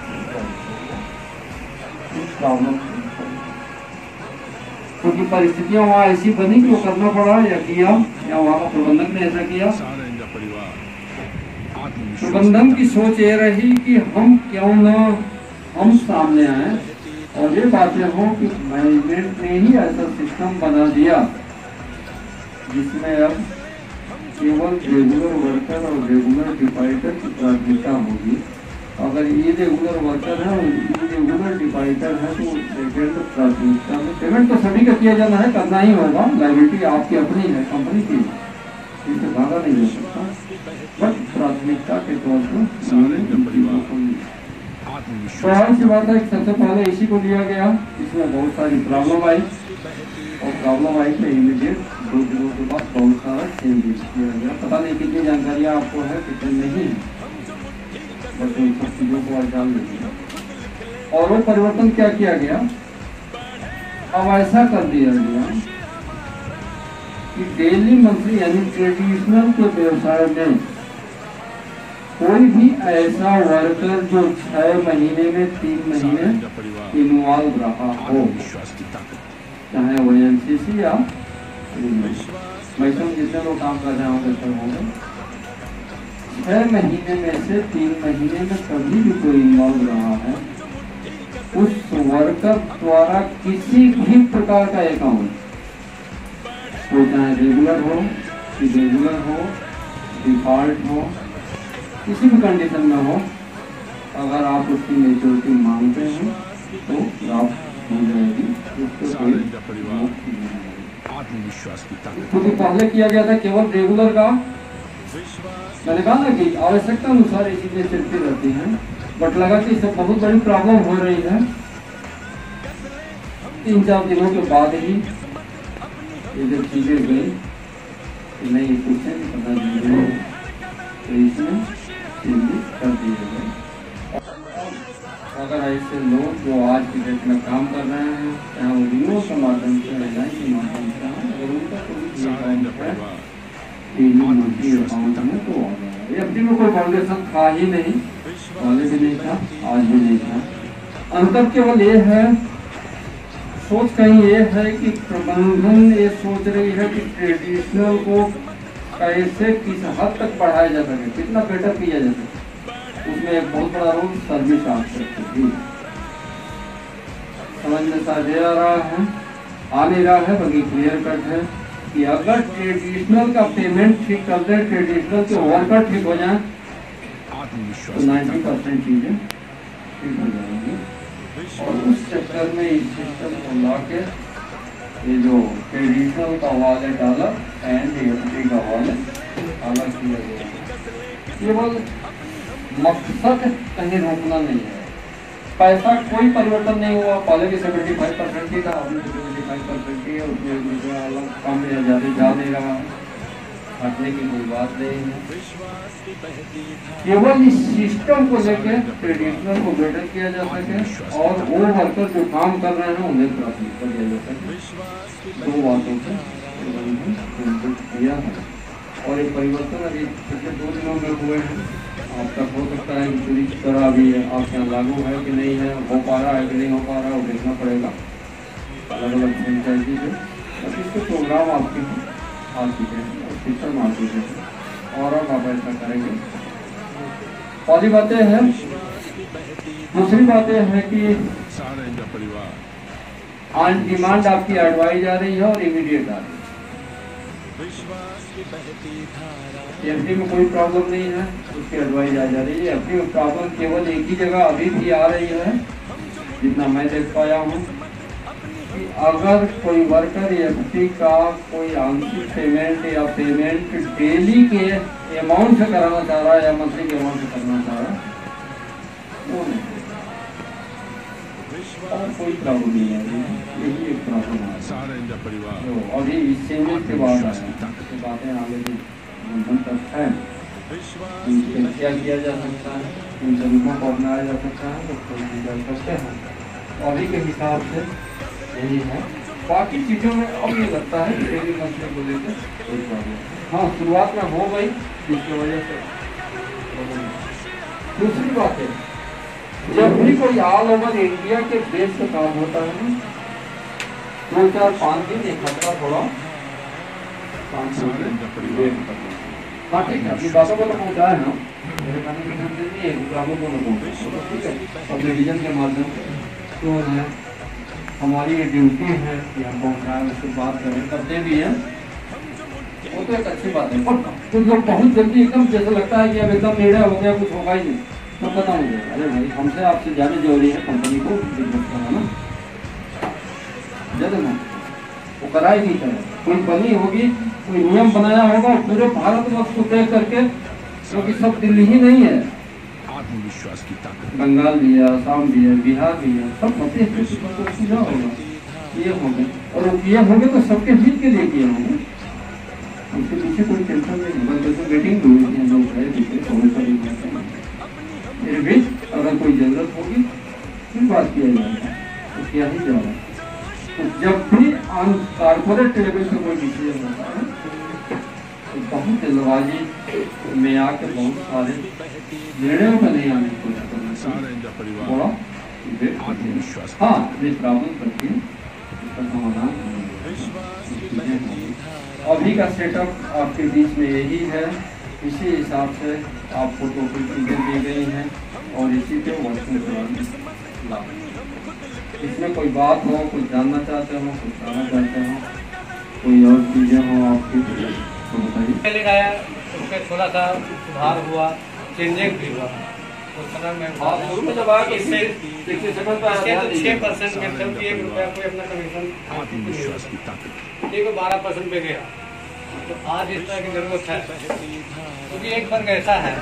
S3: प्रॉब्लम, क्योंकि परिस्थितियां वहाँ ऐसी बनी कि वो करना पड़ा या किया, या वहाँ का प्रबंधक ने ऐसा किया।
S5: सारा इंडिया परिवार
S3: प्रबंधन की सोच ये रही कि हम क्यों ना हम सामने आए और ये बातें हो कि मैनेजमेंट ने ही ऐसा सिस्टम बना दिया जिसमें अब केवल रेगुलर वर्कर और रेगुलर डिपाइटर की प्राथमिकता होगी। अगर ये रेगुलर वर्कर है और ये रेगुलर डिपाइटर है तो सेकेंड प्राथमिकता में पेमेंट तो सभी का किया जाना है, करना ही होगा, लायबिलिटी आपकी अपनी है, कंपनी की, इससे भागा नहीं हो सकता, बट प्राथमिकता के तौर पर स्वाभाविक सी बात है। सबसे पहले इसी को लिया गया, इसमें बहुत सारी प्रॉब्लम आई और प्रॉब्लम आई तो इमीडिएट दो दिनों के बाद बहुत सारा चेंजेस किया गया। पता नहीं कितनी जानकारियाँ आपको है, कितनी नहीं है, बट इन सब चीज़ों को आज जान लीजिए। और वो परिवर्तन क्या किया गया, अब ऐसा कर दिया गया कि डेली मंथली यानी ट्रेडिशनल के व्यवसाय में कोई भी ऐसा वर्कर जो छह महीने में तीन महीने इन्वॉल्व रहा हो, चाहे वो एनसीसी या मैक्सिमम जितने लोग काम कर रहे होंगे सब होंगे, छह महीने में से तीन महीने में कभी भी कोई इन्वॉल्व रहा है, उस वर्कर द्वारा किसी भी प्रकार का अकाउंट, वो चाहे रेगुलर हो कि रेगुलर हो, डिफॉल्ट हो, किसी भी कंडीशन में हो, अगर आप उसकी मेच्योरिटी मांगते हैं तो प्राप्त हो जाएगी, उससे कोई मुक्त नहीं है।
S5: आत्मविश्वास की ताकत
S3: क्योंकि पहले किया गया था केवल रेगुलर का, मैंने कहा ना कि आवश्यकता अनुसार ये चीजें चलती रहती हैं, बट लगा कि इससे बहुत बड़ी प्रॉब्लम हो रही है। तीन चार दिनों के बाद ही ये जब चीजें गई कि नहीं कुछ नहीं पता नहीं, तो इसमें चेंजेस कर दिए गए। अगर ऐसे लोग जो आज की डेट में काम कर रहे हैं, चाहे वो विमो के माध्यम से, एल आई के माध्यम से, अगर उनका कोई अकाउंट है डेली मंथली अकाउंट में तो आ जाएगा। एफ डी में कोई फाउंडेशन था ही नहीं, पहले भी नहीं था, आज भी नहीं था। अंतर केवल ये है, सोच कहीं ये है कि प्रबंधन ये सोच रही है कि ट्रेडिशनल को कैसे किस हद तक बढ़ाया जा सके, कितना बेटर किया जा सके। उसमें एक बहुत बड़ा रोल सर्विस आस्पेक्ट है। समझ में शायद आ रहा है, आ नहीं रहा है, बल्कि क्लियर कट है कि अगर ट्रेडिशनल का पेमेंट ठीक कर दे, ट्रेडिशनल के वर्कर ठीक हो जाए, तो नाइन्टी परसेंट चीजें ठीक हो जाएंगी। और उस चक्कर में इस सिस्टम को ला के ये जो ट्रेडिशनल का वॉलेट अलग एंड एफ का वॉलेट अलग किया गया है। केवल मकसद कहीं रोकना नहीं है, पैसा कोई परिवर्तन नहीं हुआ। पहले भी सेवेंटी फाइव परसेंट ही था, अभी सेवेंटी फाइव परसेंट ही है, उसमें रुपया अलग कम या ज़्यादा जा नहीं रहा है, हटने की कोई बात नहीं है। केवल इस सिस्टम को लेकर ट्रेडिशनल को बेटर किया जा सके और वो वर्कर जो काम कर रहे हैं उन्हें प्राथमिकता दिया जा सके। दो बातों से किया है और ये परिवर्तन अभी पिछले दो दिनों में हुए हैं। अब तक हो सकता है कि पूरी तरह अभी आपके यहाँ लागू है कि नहीं है, हो पा रहा है कि नहीं हो पा रहा है, वो देखना पड़ेगा अलग अलग फ्रेंचाइजी से। बस इसके प्रोग्राम आपके आ चुके हैं और सिस्टम आ चुके हैं और अब आप ऐसा करेंगे। पहली बातें हैं। दूसरी बातें हैं कि ऑन डिमांड आपकी एडवाइस आ रही है और इमीडिएट आ रही है। एफ डी में कोई प्रॉब्लम नहीं है, उसकी एडवाइस आ जा रही है। एफ डी में प्रॉब्लम केवल एक ही जगह अभी भी आ रही है, जितना मैं देख पाया हूँ, कि अगर कोई वर्कर एफ डी का कोई आंशिक पेमेंट या पेमेंट डेली के अमाउंट से कराना चाह रहा है या मंथली के अमाउंट से करना चाह रहा है, वो नहीं, और कोई प्रॉब्लम नहीं है। यही एक प्रॉब्लम है तो अभी इस चेंजेस के बाद बातें आगे भी तक है। क्या किया जा सकता है, इन तरीकों को अपनाया जा सकता है तो कोई कर सकते हैं। अभी के हिसाब से यही है। बाकी चीज़ों में अब ये लगता है कि डेली मंथली को लेकर कोई प्रॉब्लम हाँ शुरुआत में हो गई, जिसकी वजह से। दूसरी बात है, जब भी कोई ऑल ओवर इंडिया के बेस पे काम होता है ना, दो चार पाँच दिन एक हफ्ता थोड़ा पाँच हाँ ठीक है, अपनी बातों को तो पहुँचाए ना, मेरे कहने की जरूरत नहीं है, ग्रामों को तो पहुँचे ठीक है। अब डिवीजन के माध्यम से तो है हमारी ये ड्यूटी है कि हम पहुँचाएं, उससे बात करें, करते भी हैं, वो तो एक अच्छी बात है। और कुछ लोग बहुत जल्दी एकदम जैसे लगता है कि अब एकदम निर्णय हो गया, कुछ होगा ही नहीं, तो खत्म हो जाएगा। अरे भाई हमसे आपसे ज़्यादा जरूरी है कंपनी को बिजनेस कराना, ज़्यादा ना वो कराई नहीं करे। कोई बनी होगी, कोई नियम बनाया होगा पूरे भारतवर्ष को तय करके, क्योंकि सब दिल्ली ही नहीं है,
S5: आत्मविश्वास की ताकत,
S3: बंगाल भी है, आसाम भी है, बिहार भी है, सब मध्य प्रदेश होगा ये होंगे और ये होंगे तो सबके हित के लिए किए होंगे, उसके पीछे कोई टेंशन नहीं होगा। जैसे मीटिंग हुई थी लोग है फिर भी अगर कोई जरूरत होगी फिर बात किया जाएगा, तो किया ही जा रहा है। तो जब भी कारपोरेट लेवल पे कोई डिसीजन होता है तो बहुत जल्दबाजी में आके बहुत सारे निर्णयों में नहीं आने की कोशिश करना थोड़ा हाँ ये प्रॉब्लम करती है, इसका समाधान अभी का सेटअप आपके बीच में यही है। इसी हिसाब से आपको टोटल चीज़ें दी गई हैं और इसी पे वर्किंग कराना। इसमें कोई बात हो, कुछ जानना चाहते हो, कुछ जानना चाहते हो, कोई और चीज़ें हो आपकी तो बताइए।
S7: पहले आया उसमें थोड़ा सा सुधार हुआ, चेंजिंग भी हुआ। उस समय में
S3: शुरू में जब आया तो
S7: इससे
S3: देखिए सेकंड पर
S7: इससे तो छः परसेंट में सब एक रुपया कोई अपना कमीशन
S5: आत्मविश्वास की ताकत।
S7: एक बारह परसेंट पे गया। तो आज इस तरह की जरूरत है, क्योंकि एक फर्क ऐसा है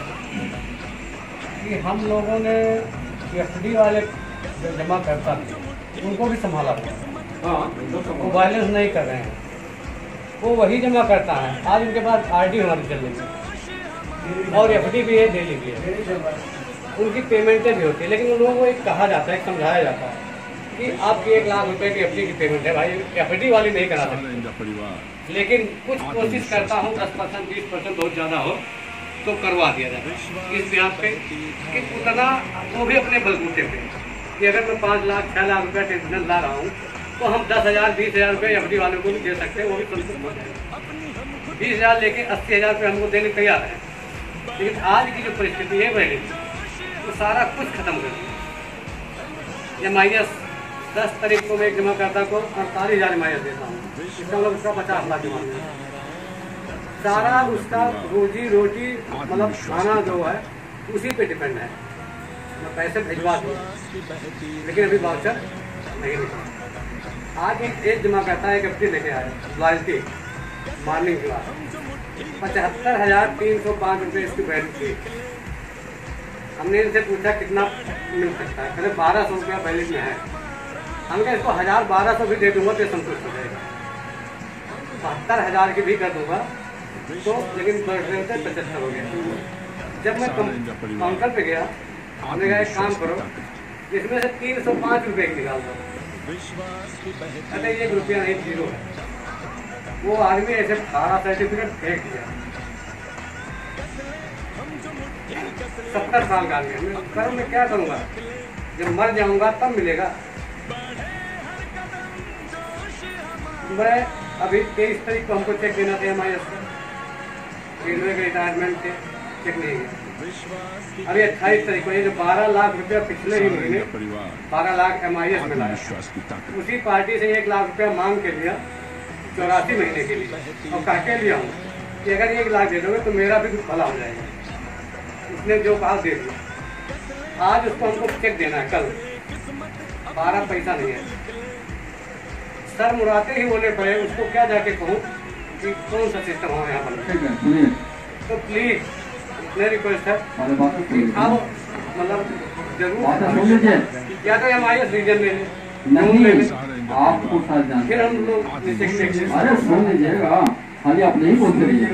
S7: कि हम लोगों ने एफ डी वाले जो जमा करता थे उनको भी संभाला हुआ, वो बैलेंस नहीं कर रहे हैं, वो वही जमा करता है। आज उनके पास आर डी हमारी चल रही है और एफ डी भी है, डेली भी है, उनकी पेमेंटें भी होती है। लेकिन उन लोगों को एक कहा जाता है, समझाया जाता है कि आपकी एक लाख रुपए की एफ डी की पेमेंट है, भाई एफ डी वाली नहीं करा सकते।
S5: परिवार
S7: लेकिन कुछ कोशिश करता हूँ दस परसेंट बीस परसेंट बहुत ज़्यादा हो तो करवा दिया जाए इस ब्याज पे, कि उतना वो भी अपने बलबूते पे कि अगर मैं पाँच लाख छः लाख रुपया टेंशन ला रहा हूँ तो हम दस हज़ार बीस हज़ार रुपये एफ डी वालों को भी दे सकते हैं, वो भी संतुष्ट हो जाएगा। बीस हज़ार लेके अस्सी हज़ार रुपये हमको देने तैयार है। लेकिन आज की जो परिस्थिति है पहले तो सारा कुछ खत्म कर दिया। एम आई एस दस तारीख को मैं एक जमा करता को अड़तालीस हज़ार एम आई एस देता हूँ, इसका मतलब उसका पचास लाख जमा देता हूँ। सारा उसका रोजी रोटी मतलब खाना जो है उसी पे डिपेंड है। मैं पैसे भिजवा दूँ लेकिन अभी वाउचर नहीं निकला। आज एक एज जमा करता है, एक एफ लेके आया लॉयल्टी मॉर्निंग क्लास, पचहत्तर हज़ार तीन सौ पाँच रुपये इसकी वैल्यू थी। हमने इनसे पूछा कितना मिल सकता है, पहले बारह सौ रुपया वैलिड में है। हम कहा इसको हज़ार बारह सौ भी दे दूंगा तो संतुष्ट हो जाएगा, बहत्तर हज़ार की भी कर दूंगा तो, लेकिन पचहत्तर हो गया। जब मैं काउंटर पे गया हमने कहा एक काम करो इसमें से तीन सौ पाँच रुपये की निकाल दो, अरे एक रुपया नहीं जीरो है। वो आदमी ऐसे सारा सर्टिफिकेट फेंक दिया। सत्तर साल का आदमी, मैं करूँ मैं क्या करूँगा, जब मर जाऊंगा तब मिलेगा। मैं अभी तेईस तारीख को हमको चेक देना था एम आई एस का, रेलवे के रिटायरमेंट थे, चेक नहीं गया। अभी अट्ठाईस तारीख को ये जो बारह लाख रुपया पिछले ही महीने बारह लाख एम आई एस में लाया, उसी पार्टी से एक लाख रुपया मांग के लिया चौरासी महीने के लिए, और कह के लिया हूँ कि अगर एक लाख दे दोगे तो मेरा भी कुछ भला हो जाएगा। उसने जो कहा दे दिया। आज उसको हमको चेक देना है कल, बारह पैसा नहीं है। सर मुराते ही बोले पड़े, उसको क्या जाके कहूँ कि कौन सा सिस्टम हो यहाँ पर। तो प्लीज मेरी रिक्वेस्ट है अब मतलब जरूर या तो एम आई एस रीजन ले लें,
S3: आपको
S7: फिर हम लोग
S3: अरे सुन लीजिएगा, खाली आप नहीं बोलते रहिए।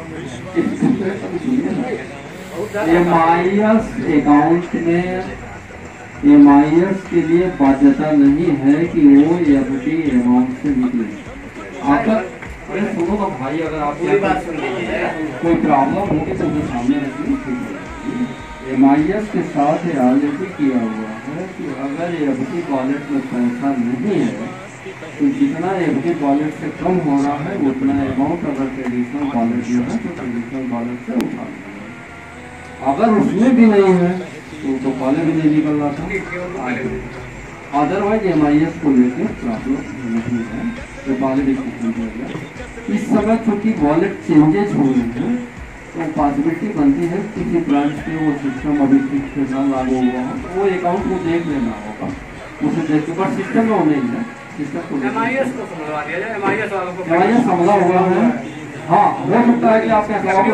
S3: एम आई एस अकाउंट में एम आई एस के लिए बाध्यता नहीं है कि वो एफ डी अमाउंट से निकले। अगर अरे सुनो ना भाई, अगर आप बात सुन लीजिए, कोई प्रॉब्लम होगी तो उसे सामने रखिए। एम आई एस के साथ ऑलरेडी किया हुआ है कि अगर एफ डी वॉलेट में पैसा नहीं है तो जितना एफ डी वॉलेट से कम हो रहा है उतना अमाउंट अगर ट्रेडिशनल वॉलेट जो है तो ट्रेडिशनल वॉलेट से उठा लेंगे। अगर उसमें भी नहीं है तो, तो पहले भी नहीं निकल रहा था। अदरवाइज एम आई एस को लेकर प्रॉब्लम नहीं है, तो पहले डिस्कशन किया गया। इस समय चूँकि वॉलेट चेंजेज हो रहे हैं तो पॉसिबिलिटी बनती है किसी ब्रांच पे वो सिस्टम अभी ठीक से न लागू हुआ हो तो वो अकाउंट को देख लेना होगा, उसे देख के बट सिस्टम में वो नहीं है। सिस्टम को
S7: एम आई एस को समझवा दिया जाए, एम आई एस वालों को
S3: एम आई एस हमला हुआ है। हाँ, हो सकता है कि आपके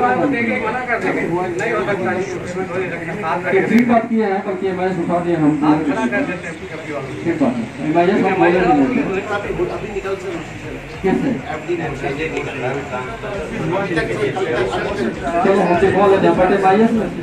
S7: नहीं हो सकता।
S3: ठीक बात की है, बल्कि एम आई एस उठा दिए हम। ठीक बात है, एम आई एस हम कैसे चलो हमसे बोल दें बट एम आई एस में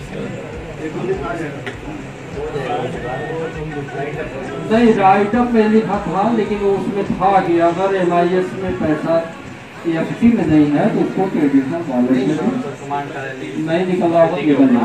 S3: नहीं राइटअप में लिखा था, लेकिन उसमें था कि अगर एम आई एस में पैसा एफ डी में नहीं है तो उसको ट्रेडिशनल वॉलेट में नहीं निकल रहा होगा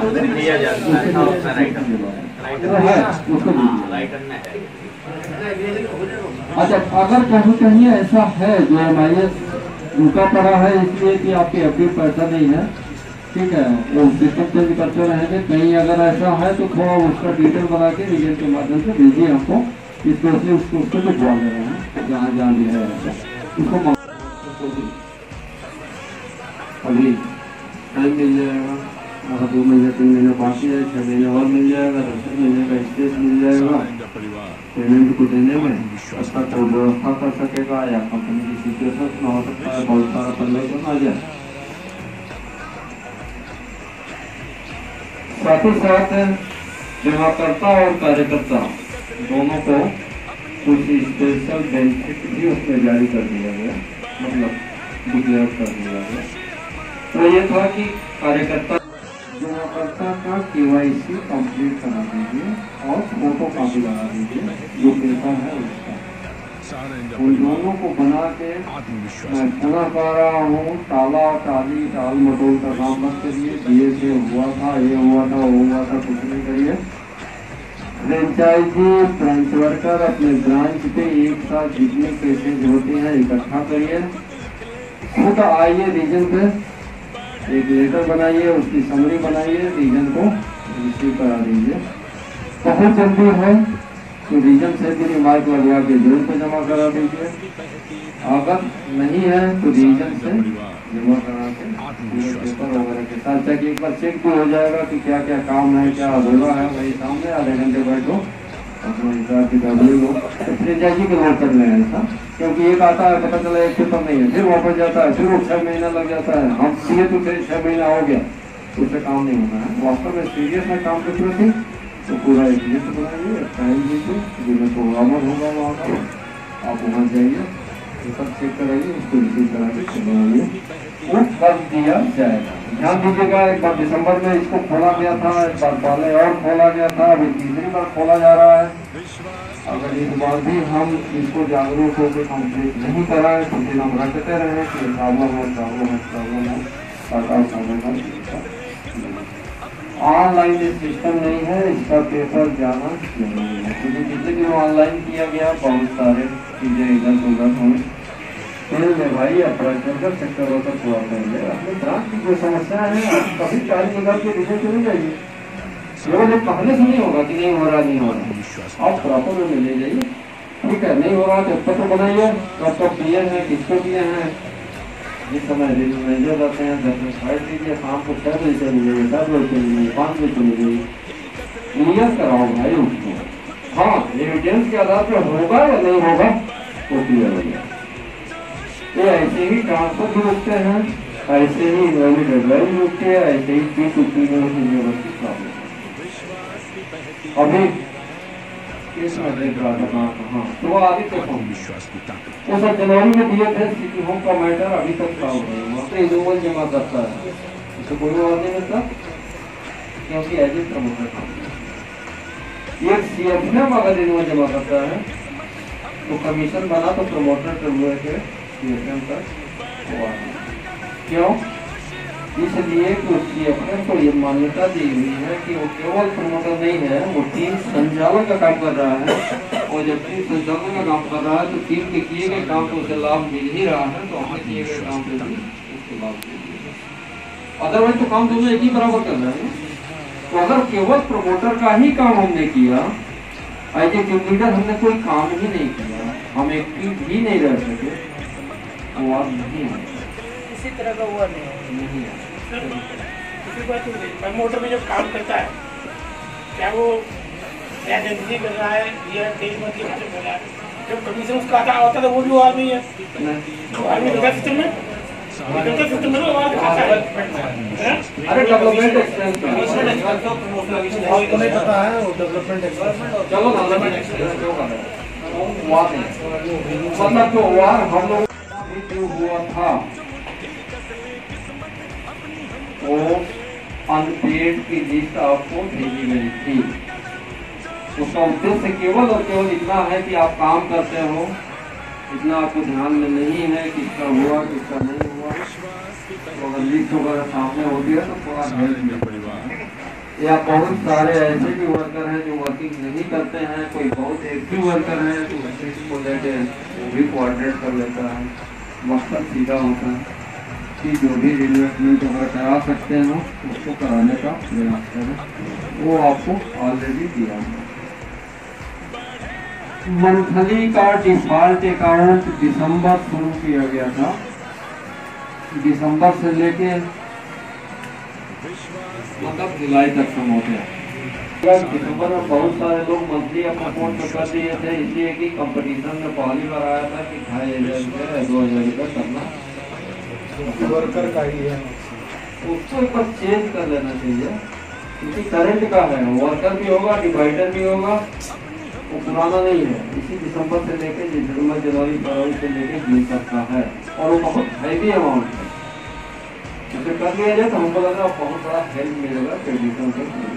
S3: अच्छा। अगर कहीं कहीं ऐसा है जो एम आई एस रुका पड़ा है इसलिए कि आपके एफ डी पैसा नहीं है, ठीक है, वो सिस्टम चेंज करते रहेंगे। कहीं अगर ऐसा है तो थोड़ा उसका डिटेल बना के रीजन के माध्यम से भेजिए हमको, स्पेशली उसको उसको तो बोल रहे हैं जहाँ जहाँ भी है उसको। अभी टाइम मिल जाएगा, अगर दो महीने तीन महीने बाकी है, छः महीने और मिल जाएगा, दस महीने का स्टेज मिल जाएगा पेमेंट को देने में, उसका कोई व्यवस्था कर सकेगा या कंपनी की सिचुएशन में हो सकता है बहुत सारा परिवर्तन आ जाए। साथ ही साथ जमाकर्ता और कार्यकर्ता दोनों को कुछ स्पेशल बेनिफिट भी उसमें जारी कर दिया गया, मतलब डिक्लेयर कर दिया गया। तो ये था कि कार्यकर्ता जमाकर्ता का केवाईसी कंप्लीट करा दीजिए और फोटो कॉपी लगा दीजिए जो पेपर है उसका। उन दोनों को बना के मैं पुनः कह रहा हूँ, टाला टाली टाल मटोल का काम मत करिए। ये से हुआ था, ये हुआ था, वो हुआ था, कुछ नहीं करिए। फ्रेंचाइजी ब्रांच वर्कर अपने ब्रांच पे एक साथ जितने केसेज होते हैं इकट्ठा करिए, खुद आइए रीजन पे, एक लेटर बनाइए, उसकी समरी बनाइए, रीजन को रिसीव करा दीजिए। बहुत जल्दी है तो रीजन से भी रिमार्क लगवा के जेल पे जमा करा दीजिए। अगर नहीं है तो रीजन से जमा करा के पेपर वगैरह के साथ ताकि एक बार चेक भी हो जाएगा कि क्या क्या काम है, क्या अधूरा है। वही सामने आधे घंटे बैठो अपना हिसाब किताब ले लो। फ्रेंचाइजी के लोग कर रहे हैं ऐसा, क्योंकि एक आता है पता चला एक पेपर नहीं है, फिर वापस जाता है, फिर वो छह महीना लग जाता है। हम सीए तो फिर छह महीना हो गया, उससे काम नहीं होना है। वास्तव में सीरियस है काम की प्रति तो पूरा एक लिस्ट बनाइए, टाइम दीजिए, जिसमें प्रोग्रामर होगा वहाँ का, आप वहाँ जाइए, पेपर चेक कराइए, उसको रिसीव करा के चलाइए, वो कर दिया जाएगा। ध्यान दीजिएगा, एक बार दिसंबर में इसको खोला गया था, एक बार पहले और खोला गया था, अभी तीसरी बार खोला जा रहा है। अगर इस बार भी हम इसको जागरूक होकर कंप्लीट नहीं कराएं तो फिर हम रखते रहे कि प्रॉब्लम है प्रॉब्लम है प्रॉब्लम है सरकार समाधान। ऑनलाइन सिस्टम नहीं है, इसका पेपर जाना जरूरी है, क्योंकि जितने भी ऑनलाइन किया गया बहुत सारे चीजें इधर उधर हुई। फिर में भाई अपराध सेक्टर होकर पूरा करेंगे। अपने ब्रांच की कोई समस्या है आप कभी चार्ज निकाल के रीजन चले जाइए, केवल ये कहने से नहीं होगा कि नहीं हो रहा नहीं हो रहा, आप प्रॉपर में ले जाइए। ठीक है, नहीं हो रहा तो पत्र बनाइए, कब कब दिए हैं, किसको दिए हैं, जिस समय मैनेजर रहते हैं घर में फाइट दीजिए, शाम को छः बजे चली जाइए, दस बजे चली जाइए, पाँच बजे चली जाइए, क्लियर कराओ भाई उसको। हाँ, एविडेंस के आधार पर होगा या नहीं होगा वो क्लियर हो जाए। ये ऐसे ही ट्रांसफर भी रुकते हैं, ऐसे ही इन्वॉल्व डेडलाइन रुकती है, ऐसे ही फीस उठती है यूनिवर्सिटी प्रॉब्लम। अभी केस में देख रहा था हाँ तो वो आगे तक वो सब जनवरी में दिए थे, सिटी होम का मैटर अभी तक काम है, वहाँ पे रिन्यूअल जमा करता है, इससे कोई और नहीं मिलता क्योंकि एज ए प्रमोटर काम। एक सी एफ एम अगर रिन्यूअल जमा करता है तो कमीशन बना तो प्रमोटर के हुए थे सी एफ एम तक वो क्यों, इसलिए कि उस सी एफ एम को ये मान्यता दी हुई है कि वो केवल प्रमोटर नहीं है, वो टीम संचालन का काम कर रहा है, और जब टीम संचालन का काम कर रहा है तो टीम के किए गए काम को उसे लाभ मिल ही रहा है, तो हमें किए गए काम पे भी उसको लाभ मिल। अदरवाइज तो काम दोनों एक ही बराबर कर रहे हैं। तो अगर केवल प्रमोटर का ही काम हमने किया, एज ए टीम लीडर हमने कोई काम ही नहीं किया, हम एक्टिव ही नहीं रह सके, वो आज नहीं है,
S6: इसी तरह का हुआ नहीं है।
S8: प्रमोटर में जो काम करता है क्या वो क्या गंदगी कर रहा है या तेज मत कर रहा है, जब कमीशन उसका आता होता है वो भी वो आदमी है, वो आदमी तो सिस्टम में सिस्टम में वो आदमी खाता है।
S3: अरे डेवलपमेंट एक्सपेंस
S2: आपको नहीं पता है वो डेवलपमेंट एक्सपेंस,
S3: चलो डेवलपमेंट एक्सपेंस क्यों कर रहे हैं, वो हुआ नहीं, मतलब जो हुआ हम लोग जो हुआ था वो अनपेड की लिस्ट आपको भेजी गई थी। उसका उद्देश्य केवल और केवल इतना है कि आप काम करते हो, इतना आपको ध्यान में नहीं है किसका हुआ किसका नहीं हुआ। तो अगर लिस्ट वगैरह सामने होती है तो थोड़ा हेल्प। या बहुत सारे ऐसे भी वर्कर हैं जो वर्किंग नहीं करते हैं, कोई बहुत एक्टिव वर्कर है तो को लेके वो भी कोऑर्डिनेट कर लेता है। मकसद सीधा होता है कि जो भी इन्वेस्टमेंट वगैरह करा सकते हैं उसको कराने का प्रयास करें, वो आपको ऑलरेडी दिया है। मंथली का डिफॉल्ट अकाउंट दिसंबर शुरू किया गया था, दिसंबर से लेके मतलब जुलाई तक हम होते हैं। दिसंबर में बहुत सारे लोग मंथली अपना अकाउंट में कर दिए थे, इसलिए कि कंपटीशन में पहली बार आया था कि ढाई हजार रुपये दो हजार रुपये करना
S2: वर्कर का ही है,
S3: उसको एक बार चेंज कर लेना चाहिए क्योंकि करंट का है, वर्कर भी होगा डिवाइडर भी होगा, वो पुराना नहीं है। इसी दिसंबर से लेके दिसंबर जनवरी फरवरी से लेके मिल सकता है और वो बहुत हैवी अमाउंट है। उसे कर लिया जाए तो हमको लग रहा है बहुत बड़ा हेल्प मिलेगा ट्रेडिशन से।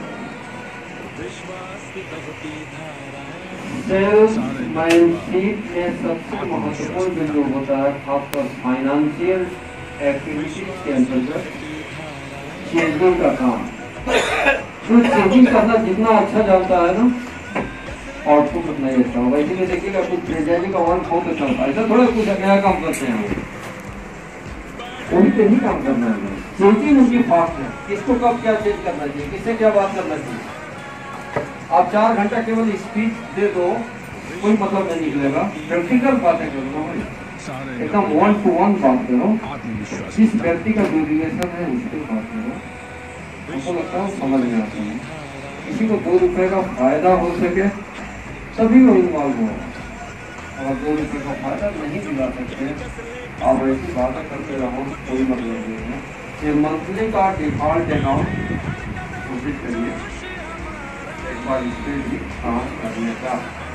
S3: सेल्स माइंडसेट में सबसे महत्वपूर्ण बिंदु होता है खासकर फाइनेंशियल एक्टिविटीज के अंतर्गत शेड्यूल का काम। तो शेड्यूल करना जितना अच्छा जानता है ना आउटपुट उतना ही अच्छा होगा। इसीलिए देखिएगा कुछ ट्रेजरी का वर्क बहुत अच्छा होता है, ऐसा थोड़ा कुछ नया काम करते हैं, वही पे ही काम करना है। चेंजिंग उनकी फास्ट है, किसको कब क्या चेंज करना चाहिए, किससे क्या बात करना चाहिए। आप चार घंटा केवल स्पीच दे दो कोई मतलब नहीं निकलेगा, प्रैक्टिकल बातें करो, एकदम वन टू वन बात करो, जिस व्यक्ति का जो रिलेशन है उसके बात करो, हमको लगता है समझ में आता है। किसी को दो रुपए का फायदा हो सके तभी वो इन्वॉल्व हो, और दो रुपए का फायदा नहीं दिला सकते आप ऐसी बातें करते रहो कोई मतलब नहीं है। ये मंथली का डिफॉल्ट अकाउंट कोशिश करिए एक बार इस पे भी काम करने का।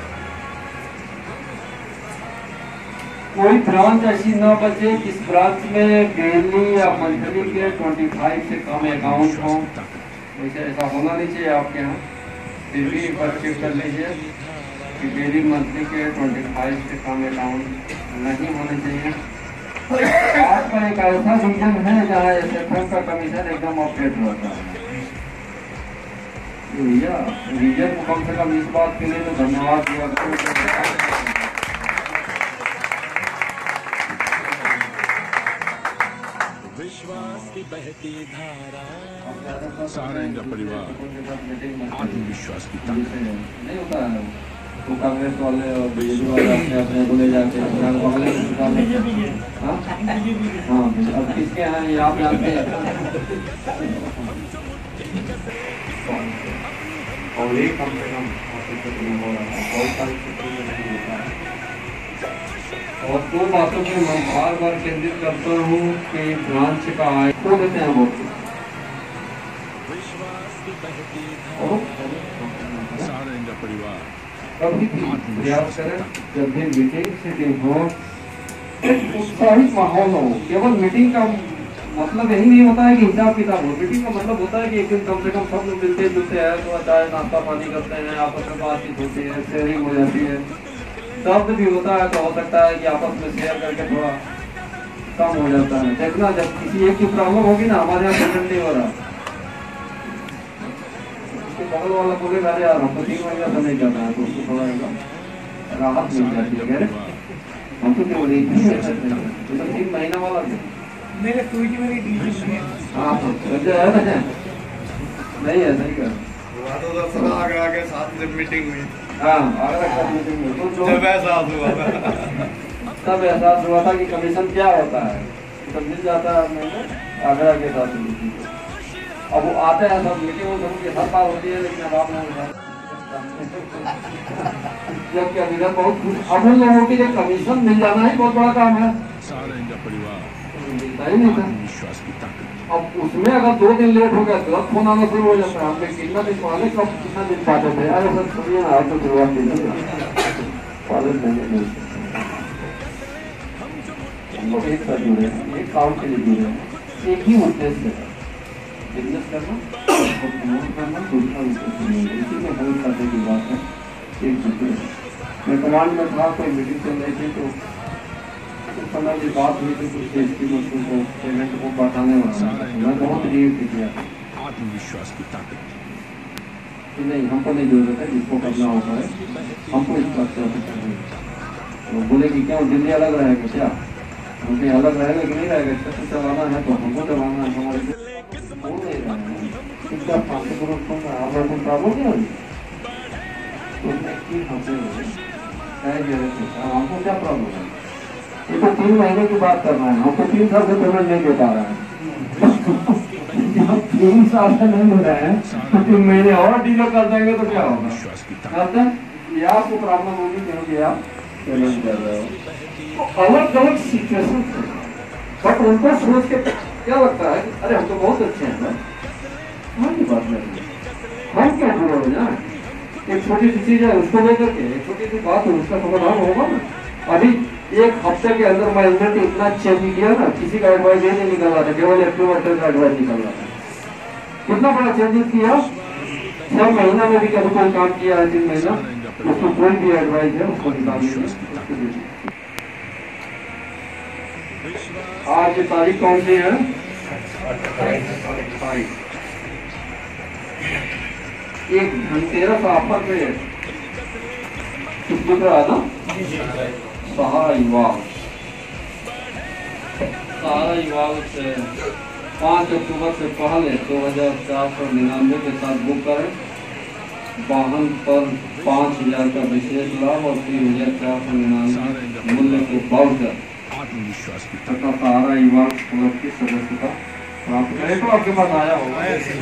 S3: कोई ब्रांच ऐसी न बचे जिस ब्रांच में डेली या मंथली के पच्चीस से कम अकाउंट हो, वैसे ऐसा होना नहीं चाहिए आपके यहाँ। फिर भी एक बार चेक कर लीजिए कि डेली मंथली के पच्चीस से कम अकाउंट नहीं होने चाहिए। आपका एक ऐसा रीजन है जहाँ एस एफ एम का कमीशन एकदम अपडेट रहता है भैया, रीजन को कम से कम इस बात के लिए तो धन्यवाद दिया।
S1: विश्वास की बहती धारा,
S5: सारंग परिवार आत्मविश्वास की ताकत।
S3: नहीं होता है तो कांग्रेस वाले और बीजेपी वाले अपने अपने को ले जाके बंगले में निकाल लेते हैं। हाँ हाँ, अब किसके यहाँ ये आप जानते हैं। और एक कम से कम हो रहा है, बहुत सारी छुट्टी में नहीं होता है। और दो बातों पे मैं बार बार केंद्रित करता हूँ कि ब्रांच का आय खो देते हैं वो,
S5: सारंग परिवार
S3: कभी भी प्रयास करें जब भी मीटिंग सीटिंग हो उत्साहित माहौल हो। केवल मीटिंग का मतलब यही नहीं होता है कि हिसाब किताब हो, मीटिंग का मतलब होता है कि एक दिन कम से कम सब लोग मिलते जुलते हैं, तो चाय नाश्ता पानी करते हैं, आपस में बातचीत होती है, शेयरिंग हो जाती है। दर्द भी होता है तो हो सकता है कि आपस में शेयर करके थोड़ा कम हो जाता है। देखना जब किसी एक की प्रॉब्लम होगी ना, हमारे यहाँ पेशेंट नहीं हो रहा, उसके बगल वाला बोलेगा अरे यार हमको तीन महीना से नहीं करना है, तो उसको थोड़ा राहत मिल जाती है। हम तो केवल एक ही तो तीन महीना वाला
S8: मेरे ट्वीट मेरी डीजी
S3: हाँ है नहीं है, सही कर
S9: आगे आगे साथ में मीटिंग हुई,
S3: हाँ आगे मीटिंग हुई तो
S9: जब एहसास हुआ था
S3: तब एहसास हुआ था कि कमीशन क्या होता है, तो मिल जाता है मैंने आगरा के साथ मीटिंग। अब वो आते हैं सब मीटिंग में सबकी हर बार होती है, लेकिन अब आप लोग जबकि अभी बहुत खुश, अब उन लोगों के लिए कमीशन मिल जाना ही बहुत बड़ा काम है,
S5: सारंग परिवार
S3: मिलता ही नहीं था।
S5: आत्मविश्वास की ताकत।
S3: अब उसमें अगर दो दिन लेट हो गया तो फोन आना शुरू हो जाता है, हमने कितना दिन पहले कब कितना दिन पाते थे, अरे सर सुनिए ना आप तो शुरुआत कीजिए कॉलेज नहीं हम लोग एक साथ जुड़े हैं, एक काम के लिए जुड़े हैं, एक ही उद्देश्य है बिजनेस करना और प्रमोट करना, दूसरा उद्देश्य नहीं है। इसी में हेल्प करने की बात है, एक दूसरे मैं कमांड में था, कोई मीटिंग चल रही थी तो उस समय की बात हुई थी कुछ सेफ्टी वस्तु को पेमेंट को बढ़ाने वाला, मैं बहुत रीड किया
S5: आत्मविश्वास की ताकत।
S3: कि नहीं हमको नहीं जरूरत है, जिसको करना होता है हमको इस बात से करना। तो बोले कि क्या दिल्ली अलग रहेगा क्या, हमसे अलग रहेगा कि नहीं रहेगा, छत्र चलाना है तो हमको चलाना है, हमारे हो नहीं रहा है क्या फांसी को आप लोगों को प्रॉब्लम नहीं होगी तो हमको क्या प्रॉब्लम है, ये तो तीन महीने की बात करना है, हम तो तीन साल से पेमेंट नहीं दे पा रहे हैं। तीन साल से नहीं हो रहे हैं तो तीन महीने और डीले कर देंगे तो क्या होगा? ये आपको प्रॉब्लम होगी क्योंकि आप पेमेंट कर रहे हो। तो अलग अलग सिचुएशन बट उनको सोच के क्या लगता है अरे हम तो बहुत अच्छे हैं ना, हमारी बात नहीं, हम क्या बुरा हो जाए? एक छोटी सी चीज है उसको लेकर के एक छोटी सी बात है उसका समाधान होगा ना। अभी एक हफ्ते के अंदर मैनेजमेंट इतना चेंज किया ना, किसी का एडवाइस ये नहीं निकल रहा था, केवल एक्टिवेटर का एडवाइस निकल रहा था। कितना बड़ा चेंजेस किया, छह महीना में भी कभी कोई काम किया है, तीन महीना उसको कोई भी एडवाइस है उसको निकालिए। आज तारीख कौन सी है? अट्ठाईस। एक धनतेरस ऑफर पे किस रहा था सहारा युवा सहारा युवा से पाँच अक्टूबर से पहले दो हजार चार सौ निन्यानवे के साथ बुक करें। वाहन पर पाँच हजार का विशेष लाभ और तीन हजार चार सौ निन्यानवे मूल्य के बावजूद तथा सहारा युवा क्लब की सदस्यता प्राप्त करें। तो आपके पास आया होगा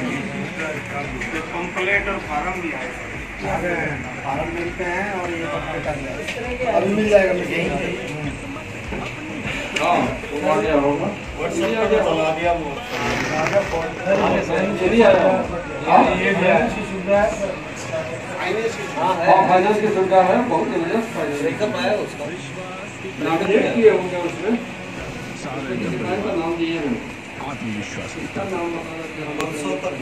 S9: कंप्लेंट और फार्म भी आए,
S2: फार्म मिलते हैं और ये अभी मिल जाएगा मुझे।
S3: हाँ तो आ गया होगा,
S9: चला दिया वो
S3: चलिए आया
S2: ये भी अच्छी सुविधा है,
S3: हाँ फाइनेंस की सुविधा है, बहुत जबरदस्त फाइनेंस नाम किए होंगे उसमें, किसी बैंक का नाम दिए हैं,
S5: आत्मविश्वास
S3: इसका नाम
S9: परसों तक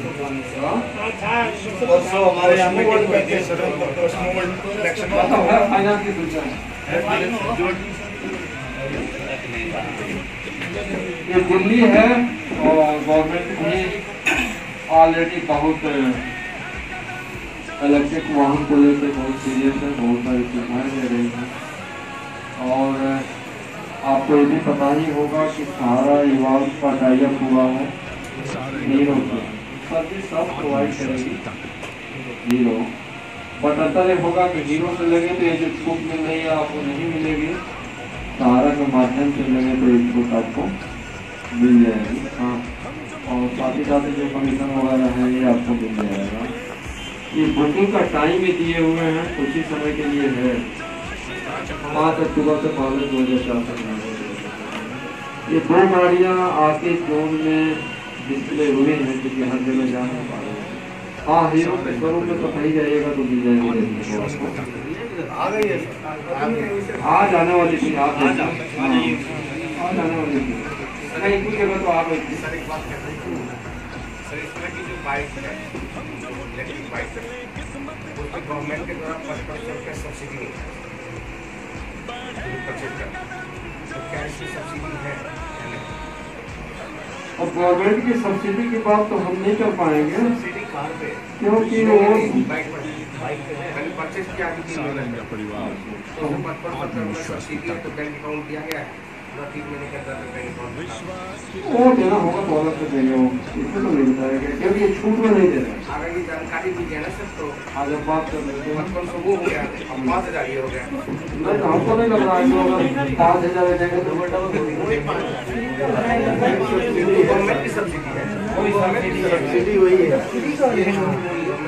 S2: परसों हमारे यहाँ मीटिंग हुई थी सर, इलेक्शन
S3: फाइनेंस की सुविधा है। ये दिल्ली है और गवर्नमेंट भी ऑलरेडी बहुत इलेक्ट्रिक वाहन को लेकर बहुत सीरियस है, बहुत सारी सुविधाएं दे रही है। और आपको ये भी पता ही होगा कि सहारा युवा का टाइप हुआ है हीरो से, सर्विस सब प्रोवाइड करेगी हीरो। बट अंतर ये होगा कि हीरो से लगे तो ये जो छूट मिल रही है आपको नहीं मिलेगी, सहारा के माध्यम से लगे तो एक छूट आपको मिल जाएगी। हाँ और साथ ही साथ जो कमीशन वगैरह है ये आपको मिल जाएगा। ये बुकिंग का टाइम भी दिए हुए हैं, कुछ ही समय के लिए है, पाँच अक्टूबर से पहले दो हजार चार सौ। ये दो गाड़ियाँ आके जोन में डिस्प्ले हुई हैं क्योंकि हर जगह जा नहीं पा रहे हैं। हाँ हीरो के शोरूम में तो कहीं जाइएगा तो मिल जाएगी,
S9: आ गई है सर,
S3: आज आने वाली थी, आज आज आने वाली थी नहीं कुछ जगह तो आ गई थी।
S9: सर एक बात कह रही हूँ सर, इसमें की जो बाइक है जो इलेक्ट्रिक बाइक है उस पर गवर्नमेंट के द्वारा पचपन सौ रुपये सब्सिडी नहीं है परचेज का, तो क्या इसकी सब्सिडी है या नहीं?
S3: और गवर्नमेंट की सब्सिडी की बात तो हम नहीं कर पाएंगे
S9: सब्सिडी कहाँ पे?
S3: क्योंकि वो
S9: बाइक पर बाइक पे है, मैंने परचेज किया अभी तीन महीने में,
S5: परिवार
S9: तो उसमें पचपन सौ रुपये सब्सिडी है, तो बैंक अकाउंट दिया गया है, तीन महीने के अंदर बैंक अकाउंट
S3: वो देना होगा तो अलग से देंगे, वो इसमें तो नहीं बताएगा क्योंकि ये छूट में नहीं देता।
S9: अगर ये जानकारी दी जाए ना सर तो
S3: आज अब बात कर लेते हैं।
S9: पचपन सौ वो हो गया, अब पाँच हजार ये हो गया।
S3: नहीं तो हमको नहीं लग रहा है कि अगर पाँच हजार देंगे तो
S9: गवर्नमेंट की सब्सिडी है, सब्सिडी वही है।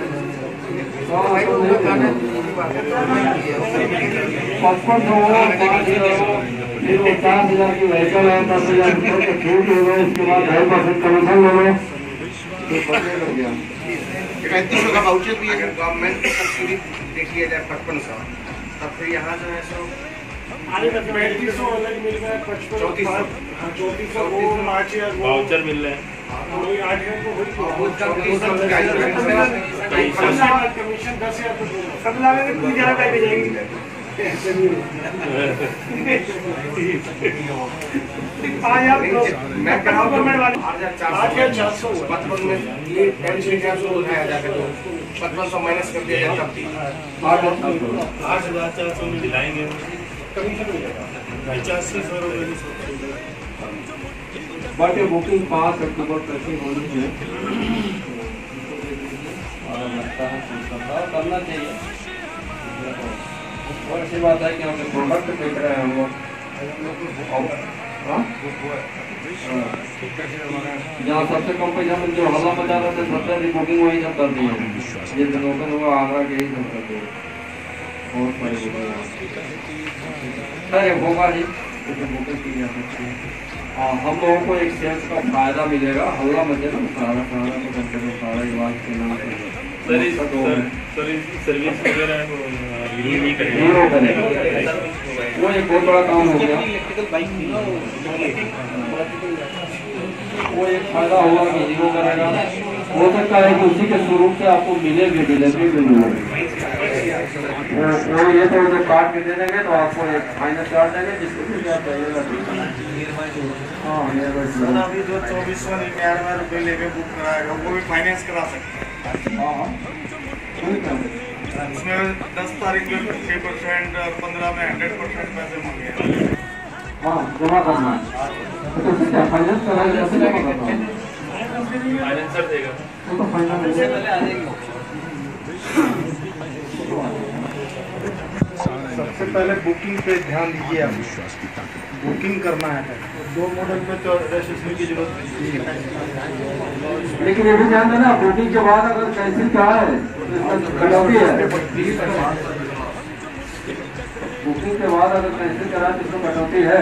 S3: पचपन सौ पाँच फिर वो चार हजार की व्हीकल है, दस हजार रुपये का छूट हो गया, उसके बाद ढाई परसेंट कमीशन ले लो तो बढ़ने लग गया।
S9: पैंतीस सौ का वाउचर भी अगर गवर्नमेंट की सब्सिडी देख लिया जाए पचपन सौ, तब फिर यहाँ जो है सो
S8: पैंतीस सौ अलग मिल रहा है, पचपन
S9: चौंतीस सौ
S8: चौंतीस सौ वो पाँच हजार वाउचर मिल रहे हैं, वही आठ हजार को कमीशन दस हजार सब लगा के पूरी जगह पे जाएंगी।
S9: मैं कहा आठ हजार चार सौ पचपन में ये चार सौ उठाया जाकर तो पचपन सौ माइनस कर दिया जाए तब भी
S8: आठ हजार चार सौ मिलाएंगे कमीशन हो जाएगा पचासी सौ रुपये।
S3: बट ये बुकिंग पाँच अक्टूबर तक ही होनी है, लगता है करना चाहिए। और अच्छी बात है कि हम प्रोडक्ट देख रहे हैं, वो जहाँ सबसे कम पैसा में जो हल्ला मचा रहे थे सबसे अधिक बुकिंग वही सब कर दी है। जिस दिन ओपन हुआ आगरा के ही सब कर दिए। बहुत सारे सर होगा जी बुकिंग की जा सकती है। हाँ, हम लोगों को एक सेल्स का फायदा मिलेगा। हल्ला मचे ना सारा सारा तो करते हैं सारा इलाज के नाम पे
S10: सर्विस वगैरह नहीं करेंगे
S3: वो एक बहुत बड़ा काम हो गया। वो एक फायदा होगा कि हीरो करेगा। हो सकता है कि उसी के स्वरूप से आपको मिले भी डिलीवरी भी मिलेगी। वो ये तो जो काट के दे देंगे तो आपको एक फाइनल चार्ज देंगे जिसको भी क्या चाहिएगा। हाँ
S2: अभी जो चौबीस सौ निन्यानवे रुपये लेके बुक कराएगा वो भी फाइनेंस करा सकते हैं।
S3: हाँ
S2: इसमें दस तारीख में फिफ्टी परसेंट और पंद्रह में हंड्रेड परसेंट पैसे मांगे।
S3: हाँ जमा करना है तो क्या फाइनेंस कराएगा जैसे जमा करना है
S10: फाइनेंसर देगा
S3: वो तो फाइनेंस
S2: सबसे पहले बुकिंग पे ध्यान दीजिए। आप बुकिंग करना है दो मॉडल में तो रजिस्ट्रेशन की जरूरत नहीं है।
S3: लेकिन ये भी ध्यान देना बुकिंग के बाद अगर कैंसिल क्या है कटौती है। बुकिंग के बाद अगर कैंसिल करा तो इसमें कटौती है।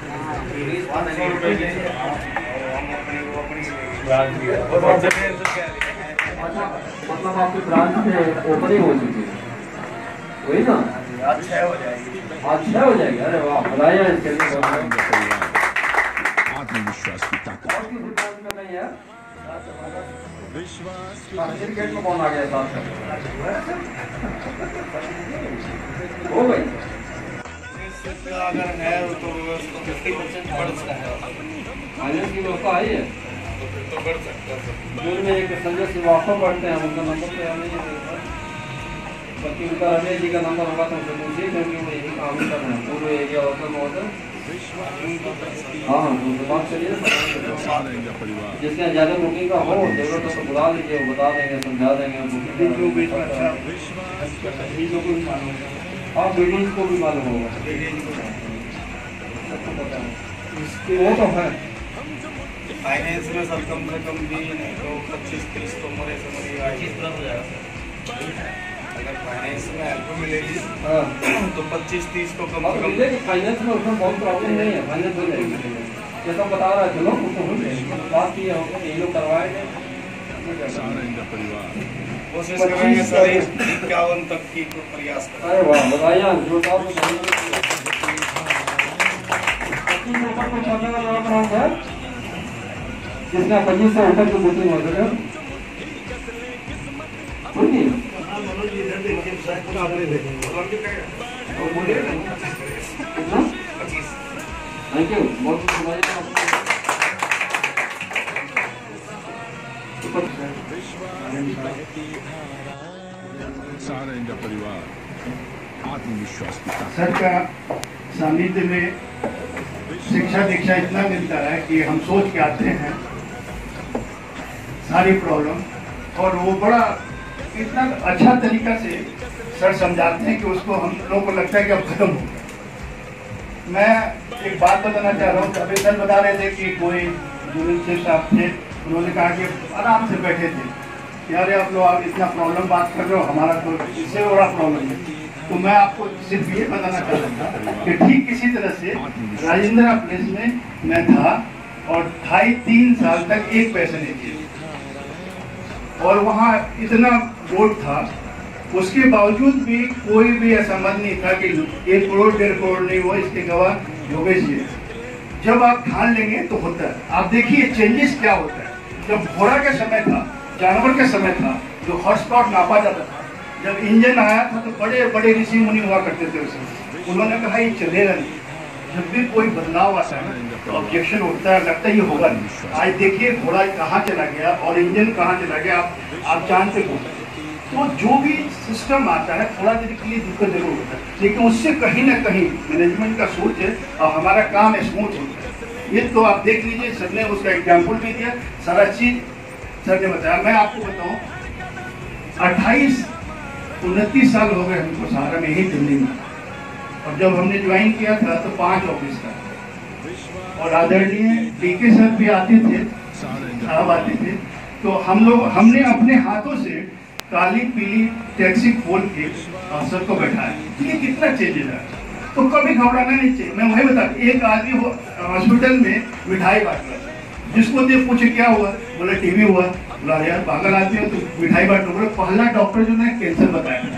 S3: मतलब आपकी ब्रांच में ओपनिंग हो चुकी है वही ना?
S2: आज छह हो जाएगी।
S3: आज छह हो जाएगी। अरे वाह बताइए इसके लिए
S5: आत्मविश्वास की ताकत
S3: नहीं है। क्रिकेट में कौन आ गया साथ हो गई
S2: अगर है तो फिफ्टी परसेंट बढ़ सकता है।
S3: फाइनेंस की व्यवस्था आई है
S2: तो बढ़ सकता है।
S3: जून में एक संजय श्रीवास्तव पढ़ते हैं उनका नंबर तो याद नहीं है बाकी उनका रमेश जी का नंबर होगा तो उनसे पूछिए क्योंकि वो यही काम कर रहे हैं पूरे एरिया होटल में होटल। हाँ उनसे बात करिए जिसके ज़्यादा बुकिंग का हो जरूरत हो तो बुला लीजिए वो बता देंगे समझा देंगे बुकिंग हाँ बिल्डिंग को भी मालूम होगा वो तो है।
S2: फाइनेंस में सर कम से कम भी नहीं तो पच्चीस तीस तो मरे से मरी पच्चीस प्लस हो जाएगा। अगर फाइनेंस में हेल्प मिलेगी तो पच्चीस तीस तो कम से कम
S3: फाइनेंस में उसमें बहुत प्रॉब्लम नहीं है। फाइनेंस हो जाएगी जैसा बता रहा है चलो उसको हो जाएगी बात किए होंगे ये लोग करवाएंगे
S2: कोशिश करेंगे सर इक्यावन तक की प्रयास करें।
S3: अरे वाह बताइए जो साहब जिसका पच्चीस से ऊपर की बुकिंग हो सके थैंक यू बहुत
S5: सारा इनका परिवार आत्मविश्वास की ताकत
S2: सर का सानिध्य में शिक्षा दीक्षा इतना मिलता है कि हम सोच के आते हैं सारी प्रॉब्लम और वो बड़ा इतना अच्छा तरीका से सर समझाते हैं कि उसको हम लोगों को लगता है कि अब खत्म हो गया। मैं एक बात बताना चाह रहा हूँ अभी सर बता रहे थे कि कोई जुलूस साहब थे उन्होंने कहा कि आराम से बैठे थे यार आप लोग आप इतना प्रॉब्लम बात कर रहे हो हमारा तो इससे बड़ा प्रॉब्लम है। तो मैं आपको सिर्फ ये बताना चाह रहा था कि ठीक इसी तरह से राजेंद्र प्लेस में मैं था और ढाई तीन साल तक एक पैसे नहीं दिए और वहाँ इतना वोट था उसके बावजूद भी कोई भी ऐसा मत नहीं था कि एक करोड़ डेढ़ करोड़ नहीं हुआ। इसके गवाह योगेश जी जब आप ठान लेंगे तो होता है। आप देखिए चेंजेस क्या होता है। जब घोड़ा के समय था जानवर के समय था जो हॉट स्पॉट नापा जाता था जब इंजन आया था तो बड़े बड़े ऋषि मुनि हुआ करते थे उसमें उन्होंने कहा ये चलेगा नहीं। जब भी कोई बदलाव आता है तो ऑब्जेक्शन उठता है लगता है ये होगा नहीं। आज देखिए घोड़ा कहाँ चला गया और इंजन कहाँ चला गया आप आप जानते हो। तो जो भी सिस्टम आता है थोड़ा देर के लिए दिक्कत जरूर होता है लेकिन उससे कहीं ना कहीं मैनेजमेंट का सोच है और हमारा काम स्मूथ होता है। ये तो आप देख लीजिए सर ने उसका एग्जाम्पल भी दिया सारा चीज सर ने बताया। मैं आपको बताऊं अट्ठाईस उनतीस साल हो गए हमको सहारा में ही दिल्ली में और जब हमने ज्वाइन किया था तो पांच ऑफिस था। और आदरणीय डीके सर भी आते थे, साहब आते थे, तो हम लोग हमने अपने हाथों से काली पीली टैक्सी खोल के सर को बैठाया। ये कितना चेंजेस है, तो कभी घबराना नहीं चाहिए। मैं वही बता, एक आदमी हॉस्पिटल में मिठाई बांट रहा था, जिसको देख पूछे क्या हुआ, बोले टीबी हुआ। बोला यार पागल आदमी हो तो मिठाई बांट लो। बोले पहला डॉक्टर जो ने कैंसर बताया।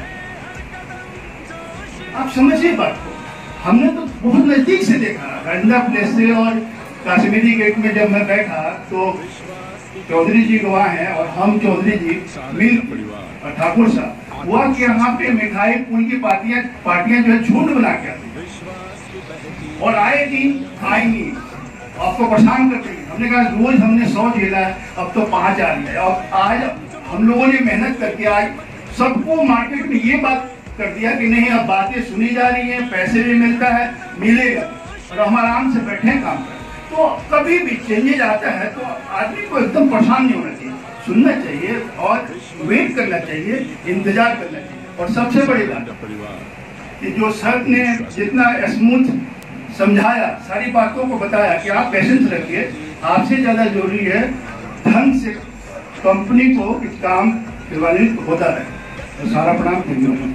S2: आप समझिए बात को, हमने तो बहुत नजदीक से देखा। रंडा प्लेस से और कश्मीरी गेट में जब मैं बैठा तो चौधरी जी गवाह हैं और हम चौधरी जी मिल ठाकुर साहब हुआ कि यहाँ पे मिठाई पुल की पार्टियां पार्टियां जो है झुंड बना के आती और आए दिन आई नहीं, आपको परेशान करते हैं। हमने कहा रोज हमने सौ झेला है, अब तो पांच आ रही है। अब आज हम लोगों ने मेहनत करके आज सबको मार्केट में ये बात कर दिया कि नहीं, अब बातें सुनी जा रही हैं, पैसे भी मिलता है, मिलेगा और हम आराम से बैठे काम करें। तो कभी भी चेंजेज आता है तो आदमी को एकदम परेशान नहीं होना चाहिए, सुनना चाहिए और वेट करना चाहिए, इंतजार करना चाहिए। और सबसे बड़ी बात कि जो सर ने जितना स्मूथ समझाया, सारी बातों को बताया कि आप पेशेंस रखिए, आपसे ज्यादा जरूरी है ढंग से कंपनी को काम करवाने होता है। तो सारा प्रणाम करिए।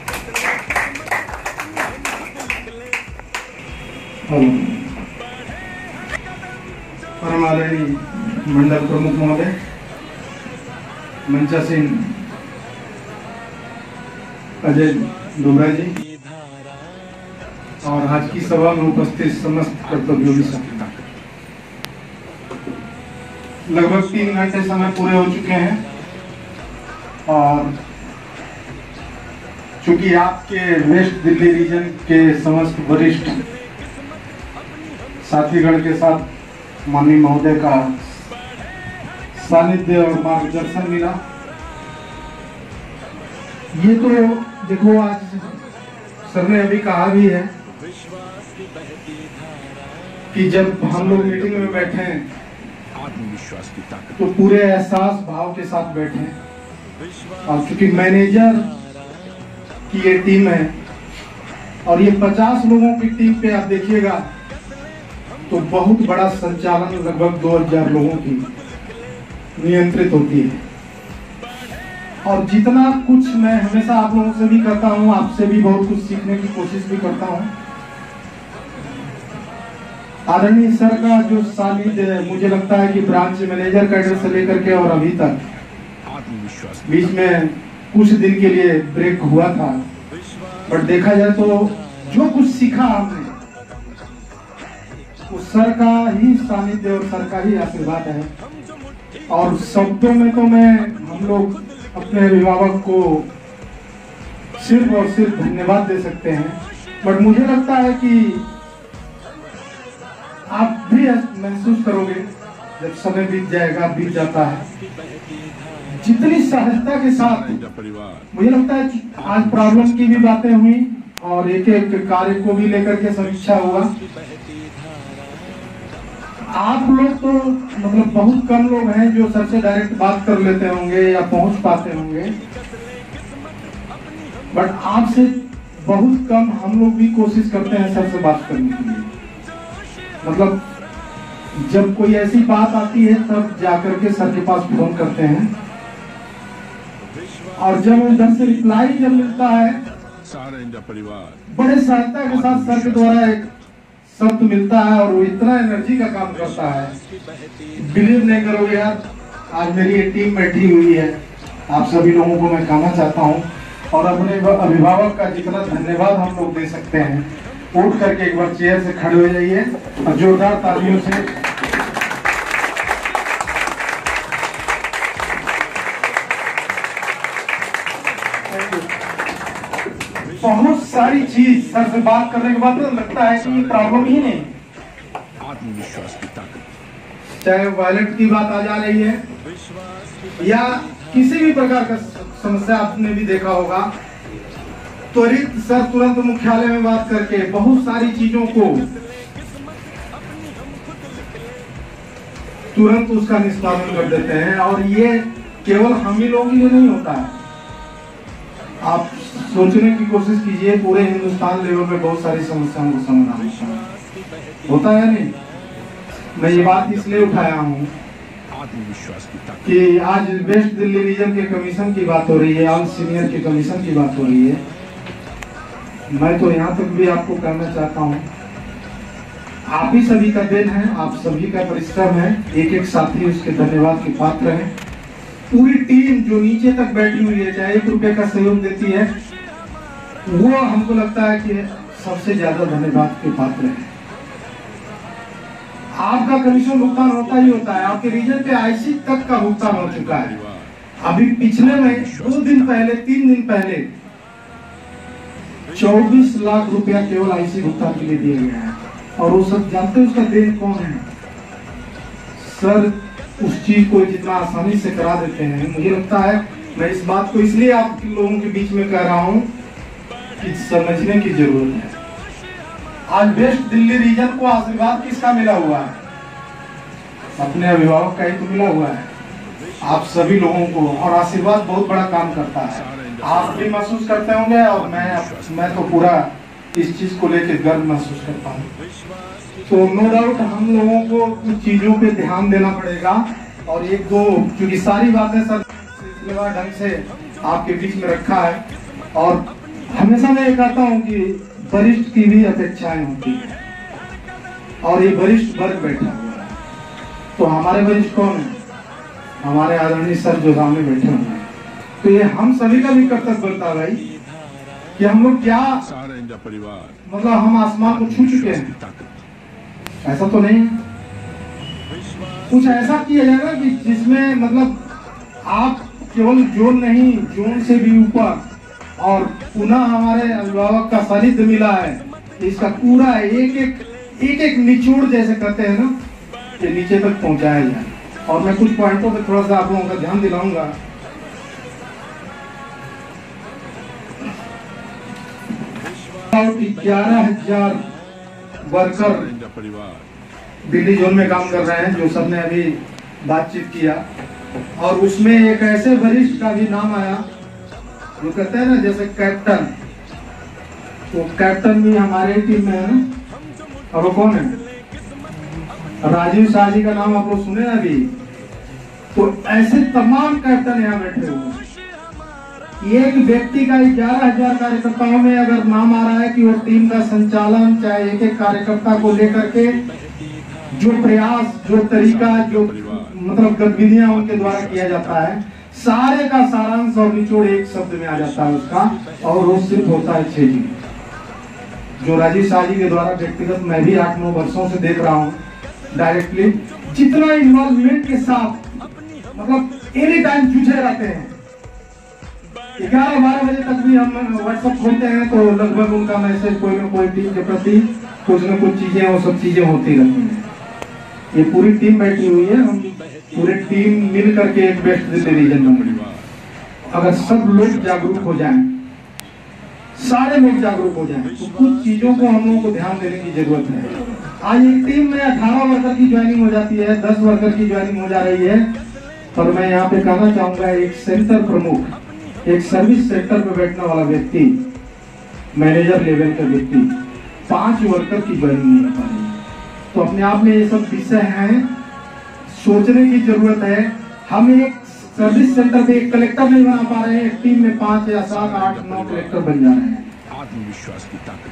S11: परम आदरणीय मंडल प्रमुख महोदय, मंचासीन अजय डोबरा जी और आज की सभा में उपस्थित समस्त कर्तव्योगी साथी, लगभग तीन घंटे समय पूरे हो चुके हैं और चूंकि आपके वेस्ट दिल्ली रीजन के समस्त वरिष्ठ साथीगण के साथ माननीय महोदय का सानिध्य और मार्गदर्शन मिला। ये तो देखो, आज सर ने अभी कहा भी है कि जब हम लोग मीटिंग में बैठे
S5: आत्मविश्वास की ताकत
S11: तो पूरे एहसास भाव के साथ बैठे। और चूंकि मैनेजर की ये टीम है और ये पचास लोगों की टीम पे आप देखिएगा तो बहुत बड़ा संचालन लगभग दो हजार लोगों की नियंत्रित होती है। और जितना कुछ मैं हमेशा आप लोगों से भी करता हूँ, आपसे भी बहुत कुछ सीखने की कोशिश भी करता हूँ। आदरणीय सर का जो सानिध्य मुझे लगता है कि ब्रांच मैनेजर कैडर से लेकर के और अभी तक बीच में कुछ दिन के लिए ब्रेक हुआ था, बट देखा जाए तो जो कुछ सीखा हमने वो सर का ही सानिध्य और सर का ही आशीर्वाद है। और शब्दों में तो मैं हम लोग अपने अभिभावक को सिर्फ और सिर्फ धन्यवाद दे सकते हैं, बट मुझे लगता है कि आप भी महसूस करोगे जब समय बीत जाएगा, बीत जाता है, जितनी सहजता के साथ मुझे लगता है कि आज प्रॉब्लम की भी बातें हुई और एक एक कार्य को भी लेकर के समीक्षा हुआ। आप लोग तो मतलब बहुत कम लोग हैं जो सर से डायरेक्ट बात कर लेते होंगे या पहुंच पाते होंगे, बट आपसे बहुत कम हम लोग भी कोशिश करते हैं सर से बात करने के लिए। मतलब जब कोई ऐसी बात आती है तब जाकर के सर के पास फोन करते हैं और जब उधर से रिप्लाई जब मिलता है परिवार बड़े सहायता के साथ सर के द्वारा एक शब्द मिलता है और वो इतना एनर्जी का काम करता है, बिलीव नहीं करोगे यार। आज मेरी ये टीम बैठी हुई है, आप सभी लोगों को मैं कहना चाहता हूँ और अपने अभिभावक का जितना धन्यवाद हम लोग दे सकते हैं, उठ करके एक बार चेयर से खड़े हो जाइए और जोरदार तालियों से बहुत सारी चीज सर से बात करने के बाद तो लगता है कि प्रॉब्लम ही नहीं।
S5: आत्मविश्वास की ताकत,
S11: चाहे वायलेट की बात आ जा रही है या किसी भी प्रकार का समस्या आपने भी देखा होगा, त्वरित सर तुरंत मुख्यालय में बात करके बहुत सारी चीजों को तुरंत उसका निष्पादन कर देते हैं। और ये केवल हम ही लोगों के लिए नहीं होता है, आप सोचने की कोशिश कीजिए, पूरे हिंदुस्तान लेवल में बहुत सारी समस्याओं को समाधान होता है नहीं। मैं ये बात इसलिए उठाया हूँ कि आज वेस्ट दिल्ली रीजन के कमीशन की बात हो रही है, ऑल सीनियर के कमीशन की बात हो रही है। मैं तो यहाँ तक भी आपको कहना चाहता हूँ, आप ही सभी का देन है, आप सभी का परिश्रम है, एक एक साथी उसके धन्यवाद के पात्र हैं। पूरी टीम जो नीचे तक बैठी हुई है, चाहे एक रुपए का सहयोग देती है, वो हमको लगता है कि सबसे ज्यादा धन्यवाद के पात्र है। आपका कमीशन भुगतान होता ही होता है, आपके रीजन पे आईसी तक का भुगतान हो चुका है। अभी पिछले में दो दिन पहले तीन दिन पहले चौबीस लाख रुपया केवल आईसी भुगतान के लिए दिया गया है। और वो सब जानते हैं उसका देन कौन है? सर उस चीज को जितना आसानी से करा देते हैं, मुझे लगता है, मैं इस बात को इसलिए आप लोगों के बीच में कह रहा हूं कि समझने की जरूरत है। आज वेस्ट दिल्ली रीजन को आशीर्वाद किसका मिला हुआ है? अपने अभिभावक का ही तो मिला हुआ है, आप सभी लोगों को। और आशीर्वाद बहुत बड़ा काम करता है, आप भी महसूस करते होंगे और मैं मैं तो पूरा इस चीज को लेकर गर्व महसूस करता हूँ। तो नो डाउट हम लोगों को कुछ चीजों पे ध्यान देना पड़ेगा। और एक दो क्योंकि सारी बातें सर सिलसिलेवार ढंग से आपके बीच में रखा है, और हमेशा मैं ये कहता हूँ कि वरिष्ठ की भी अपेक्षाएं होती है, और ये वरिष्ठ वर्ग बैठा हुआ है। तो हमारे वरिष्ठ कौन है? हमारे आदरणीय सर जो सामने बैठे हुए हैं। तो ये हम सभी का भी कर्तव्य बनता है भाई कि हम लोग क्या मतलब हम आसमान को छू चुके हैं? ऐसा तो नहीं है। कुछ ऐसा किया जाए ना कि जिसमें मतलब आप केवल जोन नहीं, जोन से भी ऊपर, और पुनः हमारे अभिभावक का सानिध्य मिला है, इसका पूरा एक एक एक एक निचोड़ जैसे कहते हैं ना, कि नीचे तक पहुंचाया जाए। और मैं कुछ पॉइंटों पे थोड़ा सा आप लोगों का ध्यान दिलाऊंगा। ग्यारह हजार वर्कर दिल्ली जोन में काम कर रहे हैं, जो सबने अभी बातचीत किया। और उसमें एक ऐसे वरिष्ठ का भी नाम आया जो कहते हैं ना जैसे कैप्टन, तो कैप्टन भी हमारे टीम में है ना। और वो कौन है? राजीव शाह जी का नाम आप लोग सुने ना अभी। तो ऐसे तमाम कैप्टन यहाँ बैठे हुए हैं। एक व्यक्ति का ग्यारह हजार कार्यकर्ताओं में अगर नाम आ रहा है कि वो टीम का संचालन, चाहे एक एक कार्यकर्ता को लेकर के जो प्रयास, जो तरीका, जो मतलब गतिविधियां उनके द्वारा किया जाता है, सारे का सारांश और निचोड़ एक शब्द में आ जाता है उसका, और वो सिर्फ होता है छह जी। जो राजीव शाह जी के द्वारा व्यक्तिगत मैं भी आठ नौ वर्षों से देख रहा हूँ डायरेक्टली, जितना इन्वॉल्वमेंट के साथ मतलब एनी टाइम जूझे रहते हैं। ग्यारह बारह बजे तक भी हम व्हाट्सएप खोलते हैं तो लगभग उनका मैसेज कोई ना कोई टीम के प्रति कुछ न कुछ चीजें, वो सब चीजें होती रहती हैं। ये पूरी टीम बैठी हुई है, हम पूरी टीम मिल करके एक वेस्ट दिल्ली रीजन बन। अगर सब लोग जागरूक हो जाएं, सारे लोग जागरूक हो जाएं, तो कुछ चीजों को हम लोगों को ध्यान देने की जरूरत है। आज एक टीम में अठारह वर्कर की ज्वाइनिंग हो जाती है, दस वर्कर की ज्वाइनिंग हो जा रही है। पर मैं यहाँ पे कहना चाहूंगा, एक सेंटर प्रमुख, एक सर्विस सेंटर पे बैठने वाला व्यक्ति, मैनेजर लेवल का व्यक्ति, पांच वर्कर की ज्वाइनिंग नहीं हो पा रही। तो अपने आप में ये सब विषय हैं, सोचने की जरूरत है। हम एक सर्विस सेंटर पे एक कलेक्टर नहीं बना पा रहे हैं, एक टीम में पांच या सात आठ नौ कलेक्टर बन जा रहे हैं।
S5: आत्मविश्वास की ताकत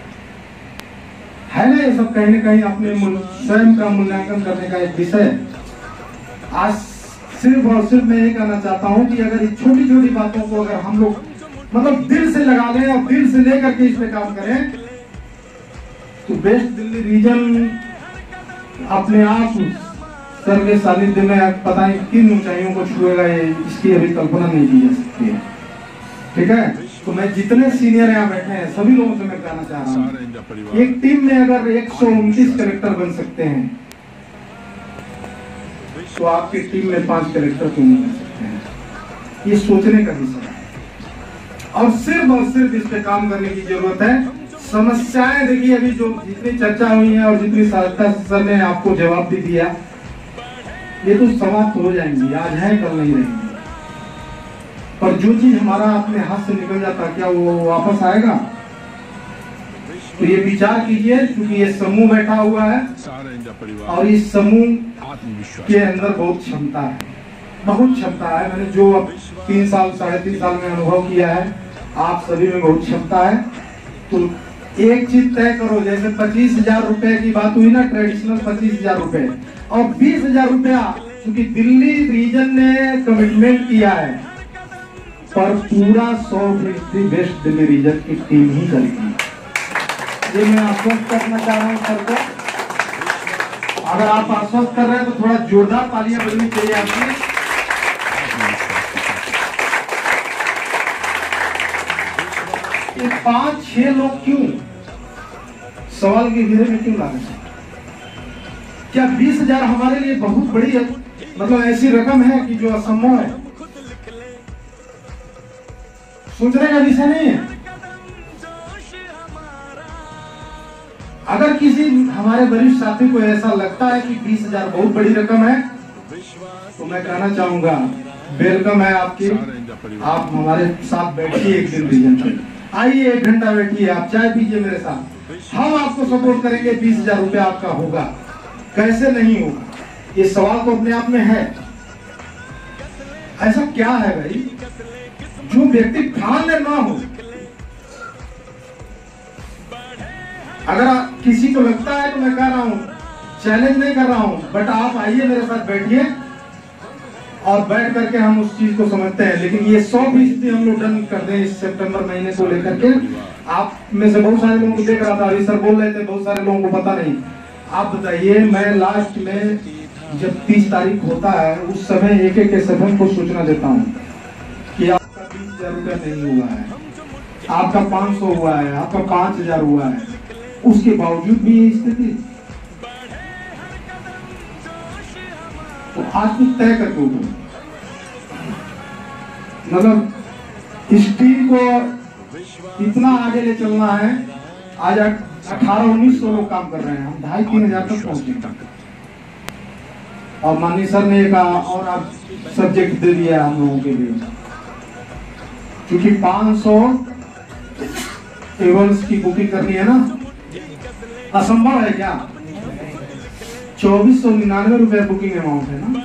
S11: है ना, ये सब कहीं ना कहीं अपने स्वयं का मूल्यांकन करने का एक विषय। आज सिर्फ और सिर्फ मैं ये कहना चाहता हूँ कि अगर इस छोटी छोटी बातों को अगर हम लोग मतलब दिल से लगा लें और दिल से लेकर के इस पे काम करें, तो वेस्ट दिल्ली रीजन अपने आप सर के सानिध्य में पता नहीं किन ऊंचाइयों को छुएगा, ये इसकी अभी कल्पना नहीं की जा सकती है। ठीक है, तो मैं जितने सीनियर यहाँ बैठे हैं सभी लोगों से मैं कहना चाह रहा हूँ, एक टीम में अगर एक सौ उनतीस कलेक्टर बन सकते हैं, तो आपकी टीम में पांच कलेक्टर क्यों नहीं बन सकते हैं? ये सोचने का विषय है, और सिर्फ और सिर्फ इस पे काम करने की जरूरत है। समस्याएं देखिए, अभी जो जितनी चर्चा हुई है और जितनी सहायता सर ने आपको जवाब भी दिया, ये तो समाप्त हो जाएंगी, आज है कल नहीं रहेंगी। पर जो चीज हमारा अपने हाथ से निकल जाता क्या वो वापस आएगा? तो ये विचार कीजिए, क्योंकि ये समूह बैठा हुआ है और इस समूह के अंदर बहुत क्षमता है, बहुत क्षमता है। मैंने जो अब तीन साल साढ़े तीन साल में अनुभव किया है, आप सभी में बहुत क्षमता है। तो एक चीज तय करो, जैसे पच्चीस हजार रुपए की बात हुई ना, ट्रेडिशनल पच्चीस हजार रुपए और बीस हजार रुपया, क्योंकि दिल्ली रीजन ने कमिटमेंट किया है, पर पूरा सौ फीसदी वेस्ट दिल्ली रीजन की टीम ही करेगी। ये मैं आश्वस्त करना चाह रहा हूँ सर को। अगर आप आश्वस्त कर रहे हैं तो थोड़ा जोरदार तालियां बजनी चाहिए आपकी। पांच छह लोग क्यों सवाल के घेरे में क्यों लाए? क्या बीस हजार हमारे लिए बहुत बड़ी है, मतलब ऐसी रकम है कि जो असंभव है? सोचने का विषय नहीं है। अगर किसी हमारे वरिष्ठ साथी को ऐसा लगता है कि बीस हजार बहुत बड़ी रकम है, तो मैं कहना चाहूंगा वेलकम है आपकी। आप हमारे साथ बैठिए एक दिन रीजन पर, आइए एक घंटा बैठिए, आप चाय पीजिए मेरे साथ, हम आपको सपोर्ट करेंगे। बीस हजार रुपया आपका होगा, कैसे नहीं होगा? ये सवाल तो अपने आप में है। ऐसा क्या है भाई जो व्यक्ति ठान ले ना हो? अगर किसी को लगता है तो मैं कह रहा हूं, चैलेंज नहीं कर रहा हूं, बट आप आइए मेरे साथ बैठिए और बैठ करके हम उस चीज को समझते हैं। लेकिन ये सौ फीसदी हम लोग डन कर दें इस सितंबर महीने को लेकर के। आप में से बहुत सारे लोगों को देख रहा था, अभी सर बोल रहे थे बहुत सारे लोगों को पता नहीं। आप बताइए, मैं लास्ट में जब तीस तारीख होता है उस समय एक एक सदन को सूचना देता हूँ कि आपका बीस हजार रुपया नहीं हुआ है, आपका पांच सौ हुआ है, आपका पांच हजार हुआ है, उसके बावजूद भी ये स्थिति। तो आज कुछ तय करके उठो, मतलब इस टीम को इतना आगे ले चलना है। आज अठारह उन्नीस सौ लोग काम कर रहे हैं, हम ढाई तीन हजार तक पहुंचे। और माननीय सर ने कहा और आप सब्जेक्ट दे दिया हम लोगों के लिए, क्योंकि पांच सौ टेबल्स की बुकिंग करनी है ना, असंभव है क्या? चौबीस सौ निन्यानवे रुपए बुकिंग अमाउंट है ना,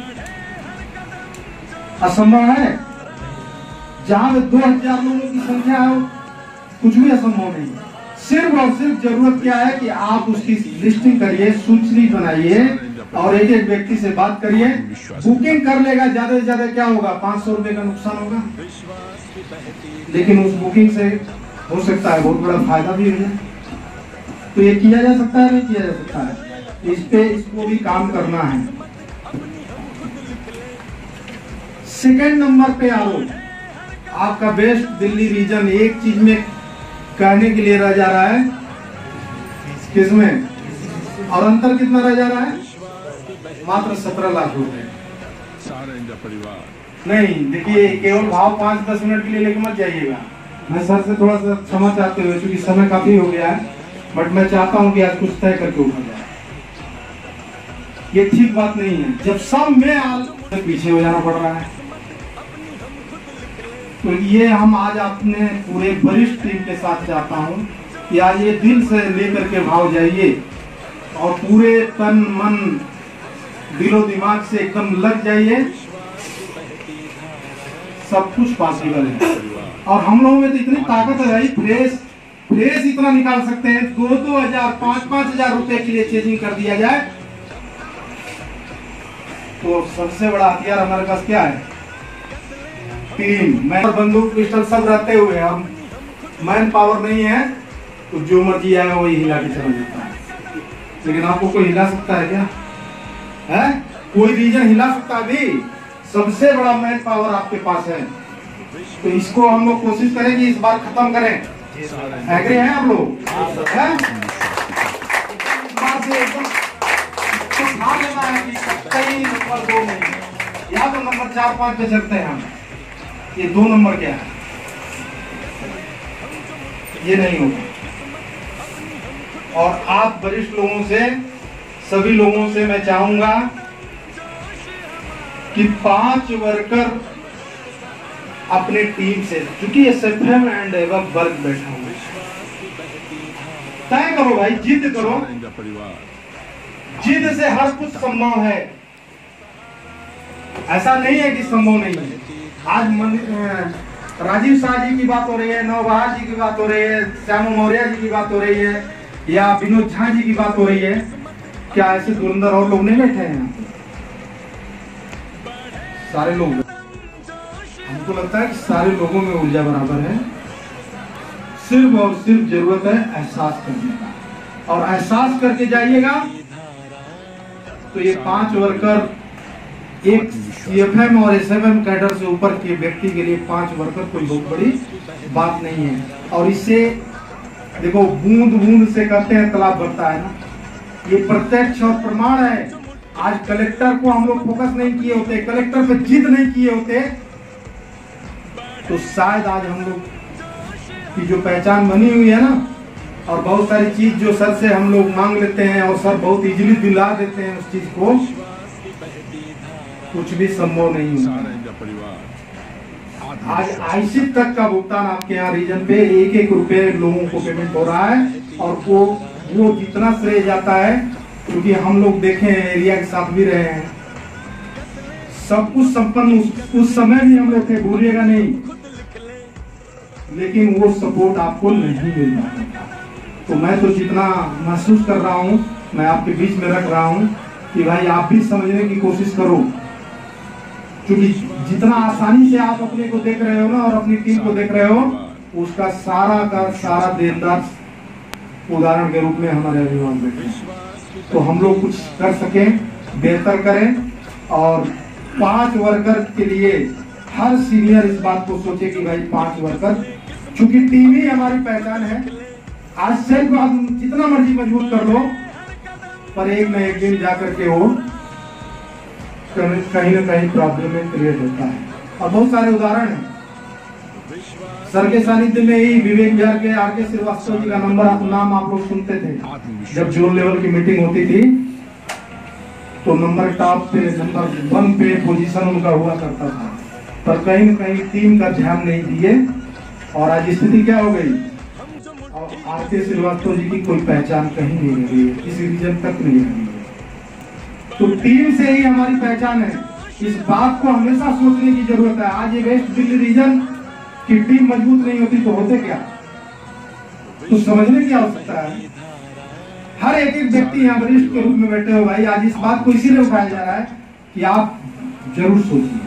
S11: असंभव है? जहां पे दो हजार लोगों की संख्या है कुछ भी असंभव नहीं। सिर्फ और सिर्फ जरूरत क्या है कि आप उसकी लिस्टिंग करिए, सूची बनाइए और एक एक व्यक्ति से बात करिए, बुकिंग कर लेगा। ज्यादा से ज्यादा क्या होगा? पांच सौ रुपए का नुकसान होगा, लेकिन उस बुकिंग से हो सकता है बहुत बड़ा फायदा भी हो जाए। तो ये किया जा सकता है, नहीं किया जा सकता है? इस पे इसको भी काम करना है। सेकंड नंबर पे आओ, आपका वेस्ट दिल्ली रीजन एक चीज में कहने के लिए रह जा रहा है, किसमें? और अंतर कितना रह जा रहा है? मात्र सत्रह लाख रुपए। नहीं देखिए, केवल भाव पांच दस मिनट के लिए लेके मत जाइएगा। मैं सर से थोड़ा सा क्षमा चाहते हुए, क्योंकि समय काफी हो गया है, बट मैं चाहता हूं कि आज कुछ तय करके उठा जाए। ये ठीक बात नहीं है। जब सब में आल तो पीछे हो जाना पड़ रहा है। तो ये हम आज अपने पूरे वरिष्ठ टीम के साथ चाहता हूं कि आज ये दिल से लेकर के भाव जाइए और पूरे तन मन दिलो दिमाग से एकदम लग जाइए, सब कुछ पॉसिबल है। और हम लोगों में तो इतनी ताकत है भाई, फ्रेश फ्रेश इतना निकाल सकते हैं। दो दो हजार पांच पांच हजार रुपए के लिए चेजिंग कर दिया जाए तो सबसे बड़ा हथियार हमारे पास क्या है? टीम। मैं बंदूक पिस्टल सब रहते हुए हम मैन पावर नहीं है, तो जो मर्जी आए वही हिला के चला जाता है। लेकिन आपको कोई हिला सकता है क्या? है कोई रीजन हिला सकता है भी? सबसे बड़ा मैन पावर आपके पास है। तो इसको हम लोग कोशिश करें कि इस बार खत्म करें। एग्री हैं आप लोग? नंबर दो नहीं, या तो नंबर चार पांच पे चलते हैं हम। ये दो नंबर क्या है? ये नहीं होगा। और आप वरिष्ठ लोगों से, सभी लोगों से मैं चाहूंगा कि पांच वर्कर अपने टीम से, क्योंकि एस एफ एम एंड एवब वर्ग बैठा हुआ है। तय करो भाई, जिद करो, जिद से हर कुछ संभव है। ऐसा नहीं है कि संभव नहीं है। आज राजीव शाह जी की बात हो रही है, नवबहार जी की बात हो रही है, श्याम मौर्य जी की बात हो रही है, या विनोद झा जी की बात हो रही है। क्या ऐसे धुरंधर और लोग नहीं बैठे हैं? सारे लोग, हमको लगता है कि सारे लोगों में ऊर्जा बराबर है। सिर्फ और सिर्फ जरूरत है एहसास करने का, और एहसास करके जाइएगा तो ये पांच वर्कर, एक सीएफएम और एसएफएम कैडर से ऊपर के व्यक्ति के लिए पांच वर्कर कोई बहुत बड़ी बात नहीं है। और इससे देखो, बूंद बूंद से कहते हैं तालाब भरता है ना, ये प्रत्यक्ष और प्रमाण है। आज कलेक्टर को हम लोग फोकस नहीं किए होते, कलेक्टर पे जिद नहीं किए होते, तो शायद आज हम लोग की जो पहचान बनी हुई है ना, और बहुत सारी चीज जो सर से हम लोग मांग लेते हैं और सर बहुत इजीली दिला देते हैं उस चीज को, कुछ भी संभव नहीं है। आज आईसी तक का भुगतान आपके यहाँ रीजन पे एक एक रुपए लोगों को पेमेंट हो रहा है, और वो वो जितना श्रेय जाता है, क्योंकि हम लोग देखे हैं, एरिया के साथ भी रहे हैं, सब कुछ संपन्न उस, उस समय भी हम लोग थे, भूलिएगा नहीं, लेकिन वो सपोर्ट आपको नहीं मिल रहा। तो मैं तो जितना महसूस कर रहा हूँ, मैं आपके बीच में रख रहा हूँ कि भाई आप भी समझने की कोशिश करो, क्योंकि जितना आसानी से आप अपने को देख रहे हो ना और अपनी टीम को देख रहे हो, उसका सारा का सारा देनदार उदाहरण के रूप में हमारे अभिभावक बैठे हैं। तो हम लोग कुछ कर सकें, बेहतर करें, और पांच वर्कर के लिए हर सीनियर इस बात को सोचे कि भाई पांच वर्कर, चूंकि टीम ही हमारी पहचान है। आज सेल्फ आप जितना मर्जी मजबूत कर लो, पर एक न एक दिन जाकर के वो कहीं न कहीं प्रॉब्लम में क्रिएट होता है। और बहुत सारे उदाहरण हैं। सर के सानिध्य में ही विवेक विहार के आर के श्रीवास्तव जी का नंबर आप नाम आप लोग सुनते थे, जब जोन लेवल की मीटिंग होती थी तो नंबर टॉप पे, नंबर वन पे पोजीशन उनका हुआ करता था, पर कहीं न कहीं टीम का ध्यान नहीं दिए, और आज स्थिति क्या हो गई, और आर के श्रीवास्तव जी की कोई पहचान कहीं नहीं रही है, किसी रीजन तक नहीं रही है। तो टीम से ही हमारी पहचान है, इस बात को हमेशा सोचने की जरूरत है। आज ये वेस्ट दिल्ली रीजन की टीम मजबूत नहीं होती तो होते क्या, तो समझने की आवश्यकता है। हर एक एक व्यक्ति यहाँ वरिष्ठ के रूप में बैठे हो भाई, आज इस बात को इसीलिए उठाया जा रहा है कि आप जरूर सोचिए,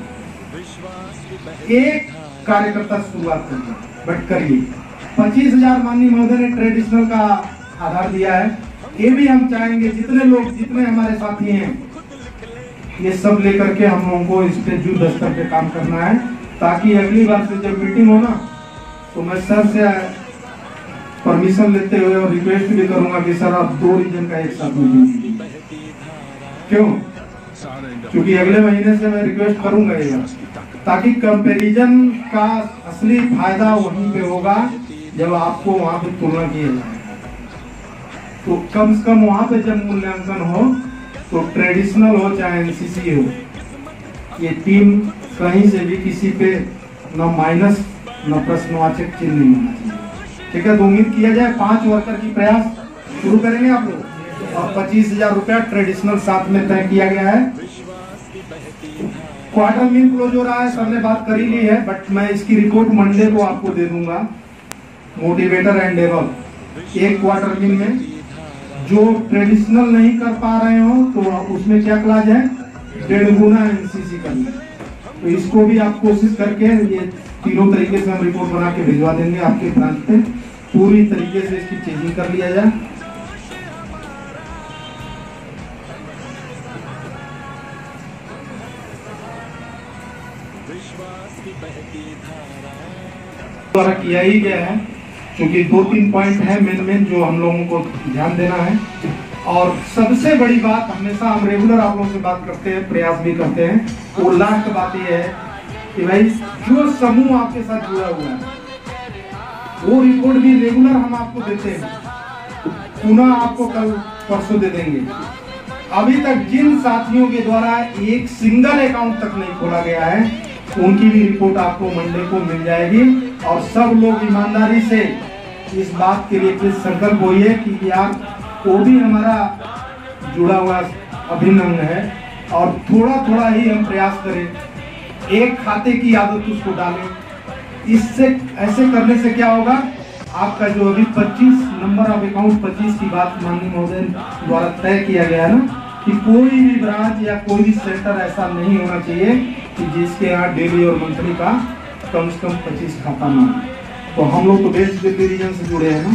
S11: एक कार्यकर्ता शुरुआत करिए, बट करिए। पच्चीस हजार माननीय महोदय ने ट्रेडिशनल का आधार दिया है, ये भी हम चाहेंगे जितने लोग, जितने हमारे साथी हैं, ये सब लेकर के हम लोगों को इस पे युद्ध स्तर पे काम करना है, ताकि अगली बार से जब मीटिंग हो ना, तो मैं सर से परमिशन लेते हुए और रिक्वेस्ट भी करूंगा कि सर आप दो रीजन का एक साथ मीटिंग, क्यों, क्योंकि अगले महीने से मैं रिक्वेस्ट करूंगा ये, ताकि कंपैरिजन का असली फायदा वहीं पे होगा जब आपको वहां पे तुलना किया जाए। तो कम से कम वहां पे जब मूल्यांकन हो, तो ट्रेडिशनल हो चाहे एनसीसी हो, ये टीम कहीं से भी किसी पे न माइनस न प्रश्नवाचक चिन्ह नहीं होना चाहिए। ठीक है, तो उम्मीद किया जाए पांच वर्कर की प्रयास शुरू करेंगे आप लोग, और पच्चीस हजार रुपया ट्रेडिशनल साथ में तय किया गया है। क्वार्टर मील क्लोज हो रहा है, सर ने बात कर ही ली है, बट मैं इसकी रिपोर्ट मंडे को आपको दे दूंगा। मोटिवेटर एंड एवब, एक क्वार्टर मील में जो ट्रेडिशनल नहीं कर पा रहे हो तो उसमें क्या क्लास है, डेढ़ गुना एनसीसी करना। तो इसको भी आप कोशिश करके, ये तीनों तरीके से हम रिपोर्ट बना के भिजवा देंगे आपके ब्रांच पे, पूरी तरीके से इसकी चेकिंग कर लिया जाए। द्वारा किया ही गया है, क्योंकि दो तीन पॉइंट है मेन मेन जो हम लोगों को ध्यान देना है। और सबसे बड़ी बात, हमेशा हम रेगुलर आप लोगों से बात करते हैं, प्रयास भी करते हैं, वो लास्ट बात ये है कि भाई जो समूह आपके साथ जुड़ा हुआ है, वो रिपोर्ट भी रेगुलर हम आपको देते हैं, पुनः आपको कल परसों दे देंगे। अभी तक जिन साथियों के द्वारा एक सिंगल अकाउंट तक नहीं खोला गया है, उनकी भी रिपोर्ट आपको मंडे को मिल जाएगी। और सब लोग ईमानदारी से इस बात के लिए प्लीज संकल्प होइए कि यार वो भी हमारा जुड़ा हुआ अभिन्न अंग है और थोड़ा थोड़ा ही हम प्रयास करें, एक खाते की आदत उसको डालें। इससे ऐसे करने से क्या होगा, आपका जो अभी पच्चीस नंबर ऑफ अकाउंट पच्चीस की बात माननीय महोदय द्वारा तय किया गया है ना, कि कोई भी ब्रांच या कोई भी सेंटर ऐसा नहीं होना चाहिए कि जिसके यहाँ डेली और मंथली का कम से कम पच्चीस खाता ना हो। तो हम लोग तो वेस्ट दिल्ली रीजन से जुड़े हैं ना,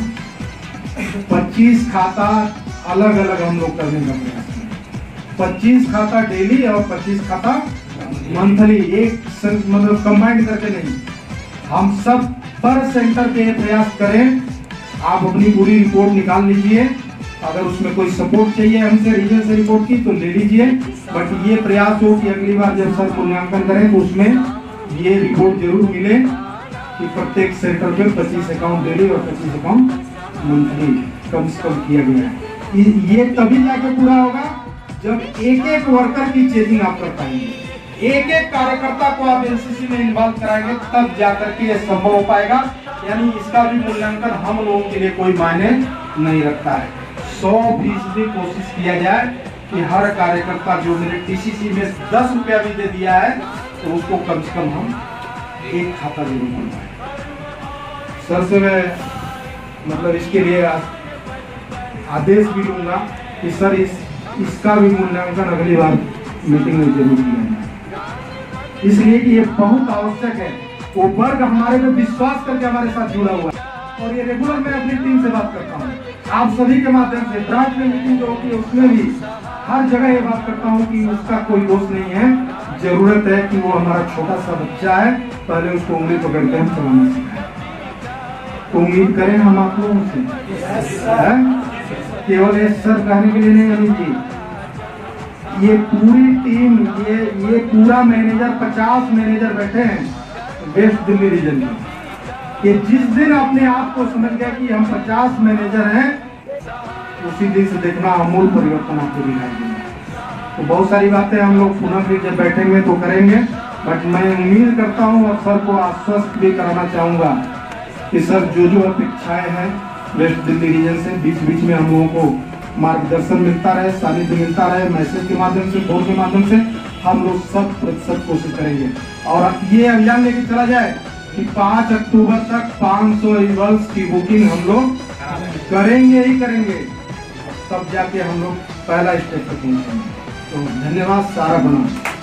S11: पच्चीस खाता अलग अलग हम लोग करने का प्रयास करें। पच्चीस खाता डेली और पच्चीस खाता मंथली, एक मतलब कंबाइंड करके नहीं, हम सब पर सेंटर पे प्रयास करें। आप अपनी पूरी रिपोर्ट निकाल लीजिए, अगर उसमें कोई सपोर्ट चाहिए हमसे रीजन से रिपोर्ट की तो ले लीजिए, बट ये प्रयास हो कि अगली बार जब सर मूल्यांकन करें तो उसमें ये रिपोर्ट जरूर मिले कि प्रत्येक सेंटर पे पच्चीस अकाउंट डेली और पच्चीस अकाउंट मंथली कम से कम किया गया है। ये तभी जाके पूरा होगा जब एक एक वर्कर की चेकिंग आप कर पाएंगे, एक एक कार्यकर्ता को आप एनसीसी में इन्वॉल्व कराएंगे, तब जाकर के ये संभव हो पाएगा। यानी इसका भी मूल्यांकन हम लोगों के लिए कोई मायने नहीं रखता है। सौ फीसदी कोशिश किया जाए कि हर कार्यकर्ता जो मेरे टीसीसी में दस रुपया भी दे दिया है तो उसको कम से कम हम एक खाता जरूर बनवाएं। सर से मैं मतलब इसके लिए आदेश भी दूंगा कि सर इस इसका भी मूल्यांकन अगली बार मीटिंग में जरूर किया जाए, इसलिए कि ये बहुत आवश्यक है। वो वर्ग हमारे पे विश्वास करके हमारे साथ जुड़ा हुआ है और ये रेगुलर मैं अपनी टीम से बात करता हूँ, आप सभी के माध्यम से ब्रांच में मीटिंग जो होती है उसमें भी हर जगह ये बात करता हूँ कि उसका कोई दोष नहीं है। जरूरत है कि वो हमारा छोटा सा बच्चा है, पहले उसको उंगली पकड़ के हम चलाना सिखाएं। तो उम्मीद करें हम आप लोगों से, केवल ये सर कहने के लिए नहीं अनिल जी, ये पूरी टीम, ये ये पूरा मैनेजर, पचास मैनेजर बैठे हैं वेस्ट दिल्ली रीजन में, कि जिस दिन अपने आप को समझ गया कि हम पचास मैनेजर हैं, उसी दिन से देखना अमूल परिवर्तन आपको दिखाई देगा। तो बहुत सारी बातें हम लोग पुनः फिर जब बैठेंगे तो करेंगे, बट मैं उम्मीद करता हूँ और सर को आश्वस्त भी कराना चाहूँगा कि सर जो जो अपेक्षाएं हैं वेस्ट दिल्ली रीजन से, बीच बीच में हम लोगों को मार्गदर्शन मिलता रहे, सानिध्य मिलता रहे, मैसेज के माध्यम से, फोन के माध्यम से, हम लोग सब प्रतिशत कोशिश करेंगे। और ये अभियान लेके चला जाए कि पाँच अक्टूबर तक पाँच सौ ईवल्स की बुकिंग हम लोग करेंगे ही करेंगे, तब जाके हम लोग पहला स्टेप तक पहुंचेंगे। तो धन्यवाद, सारा बना।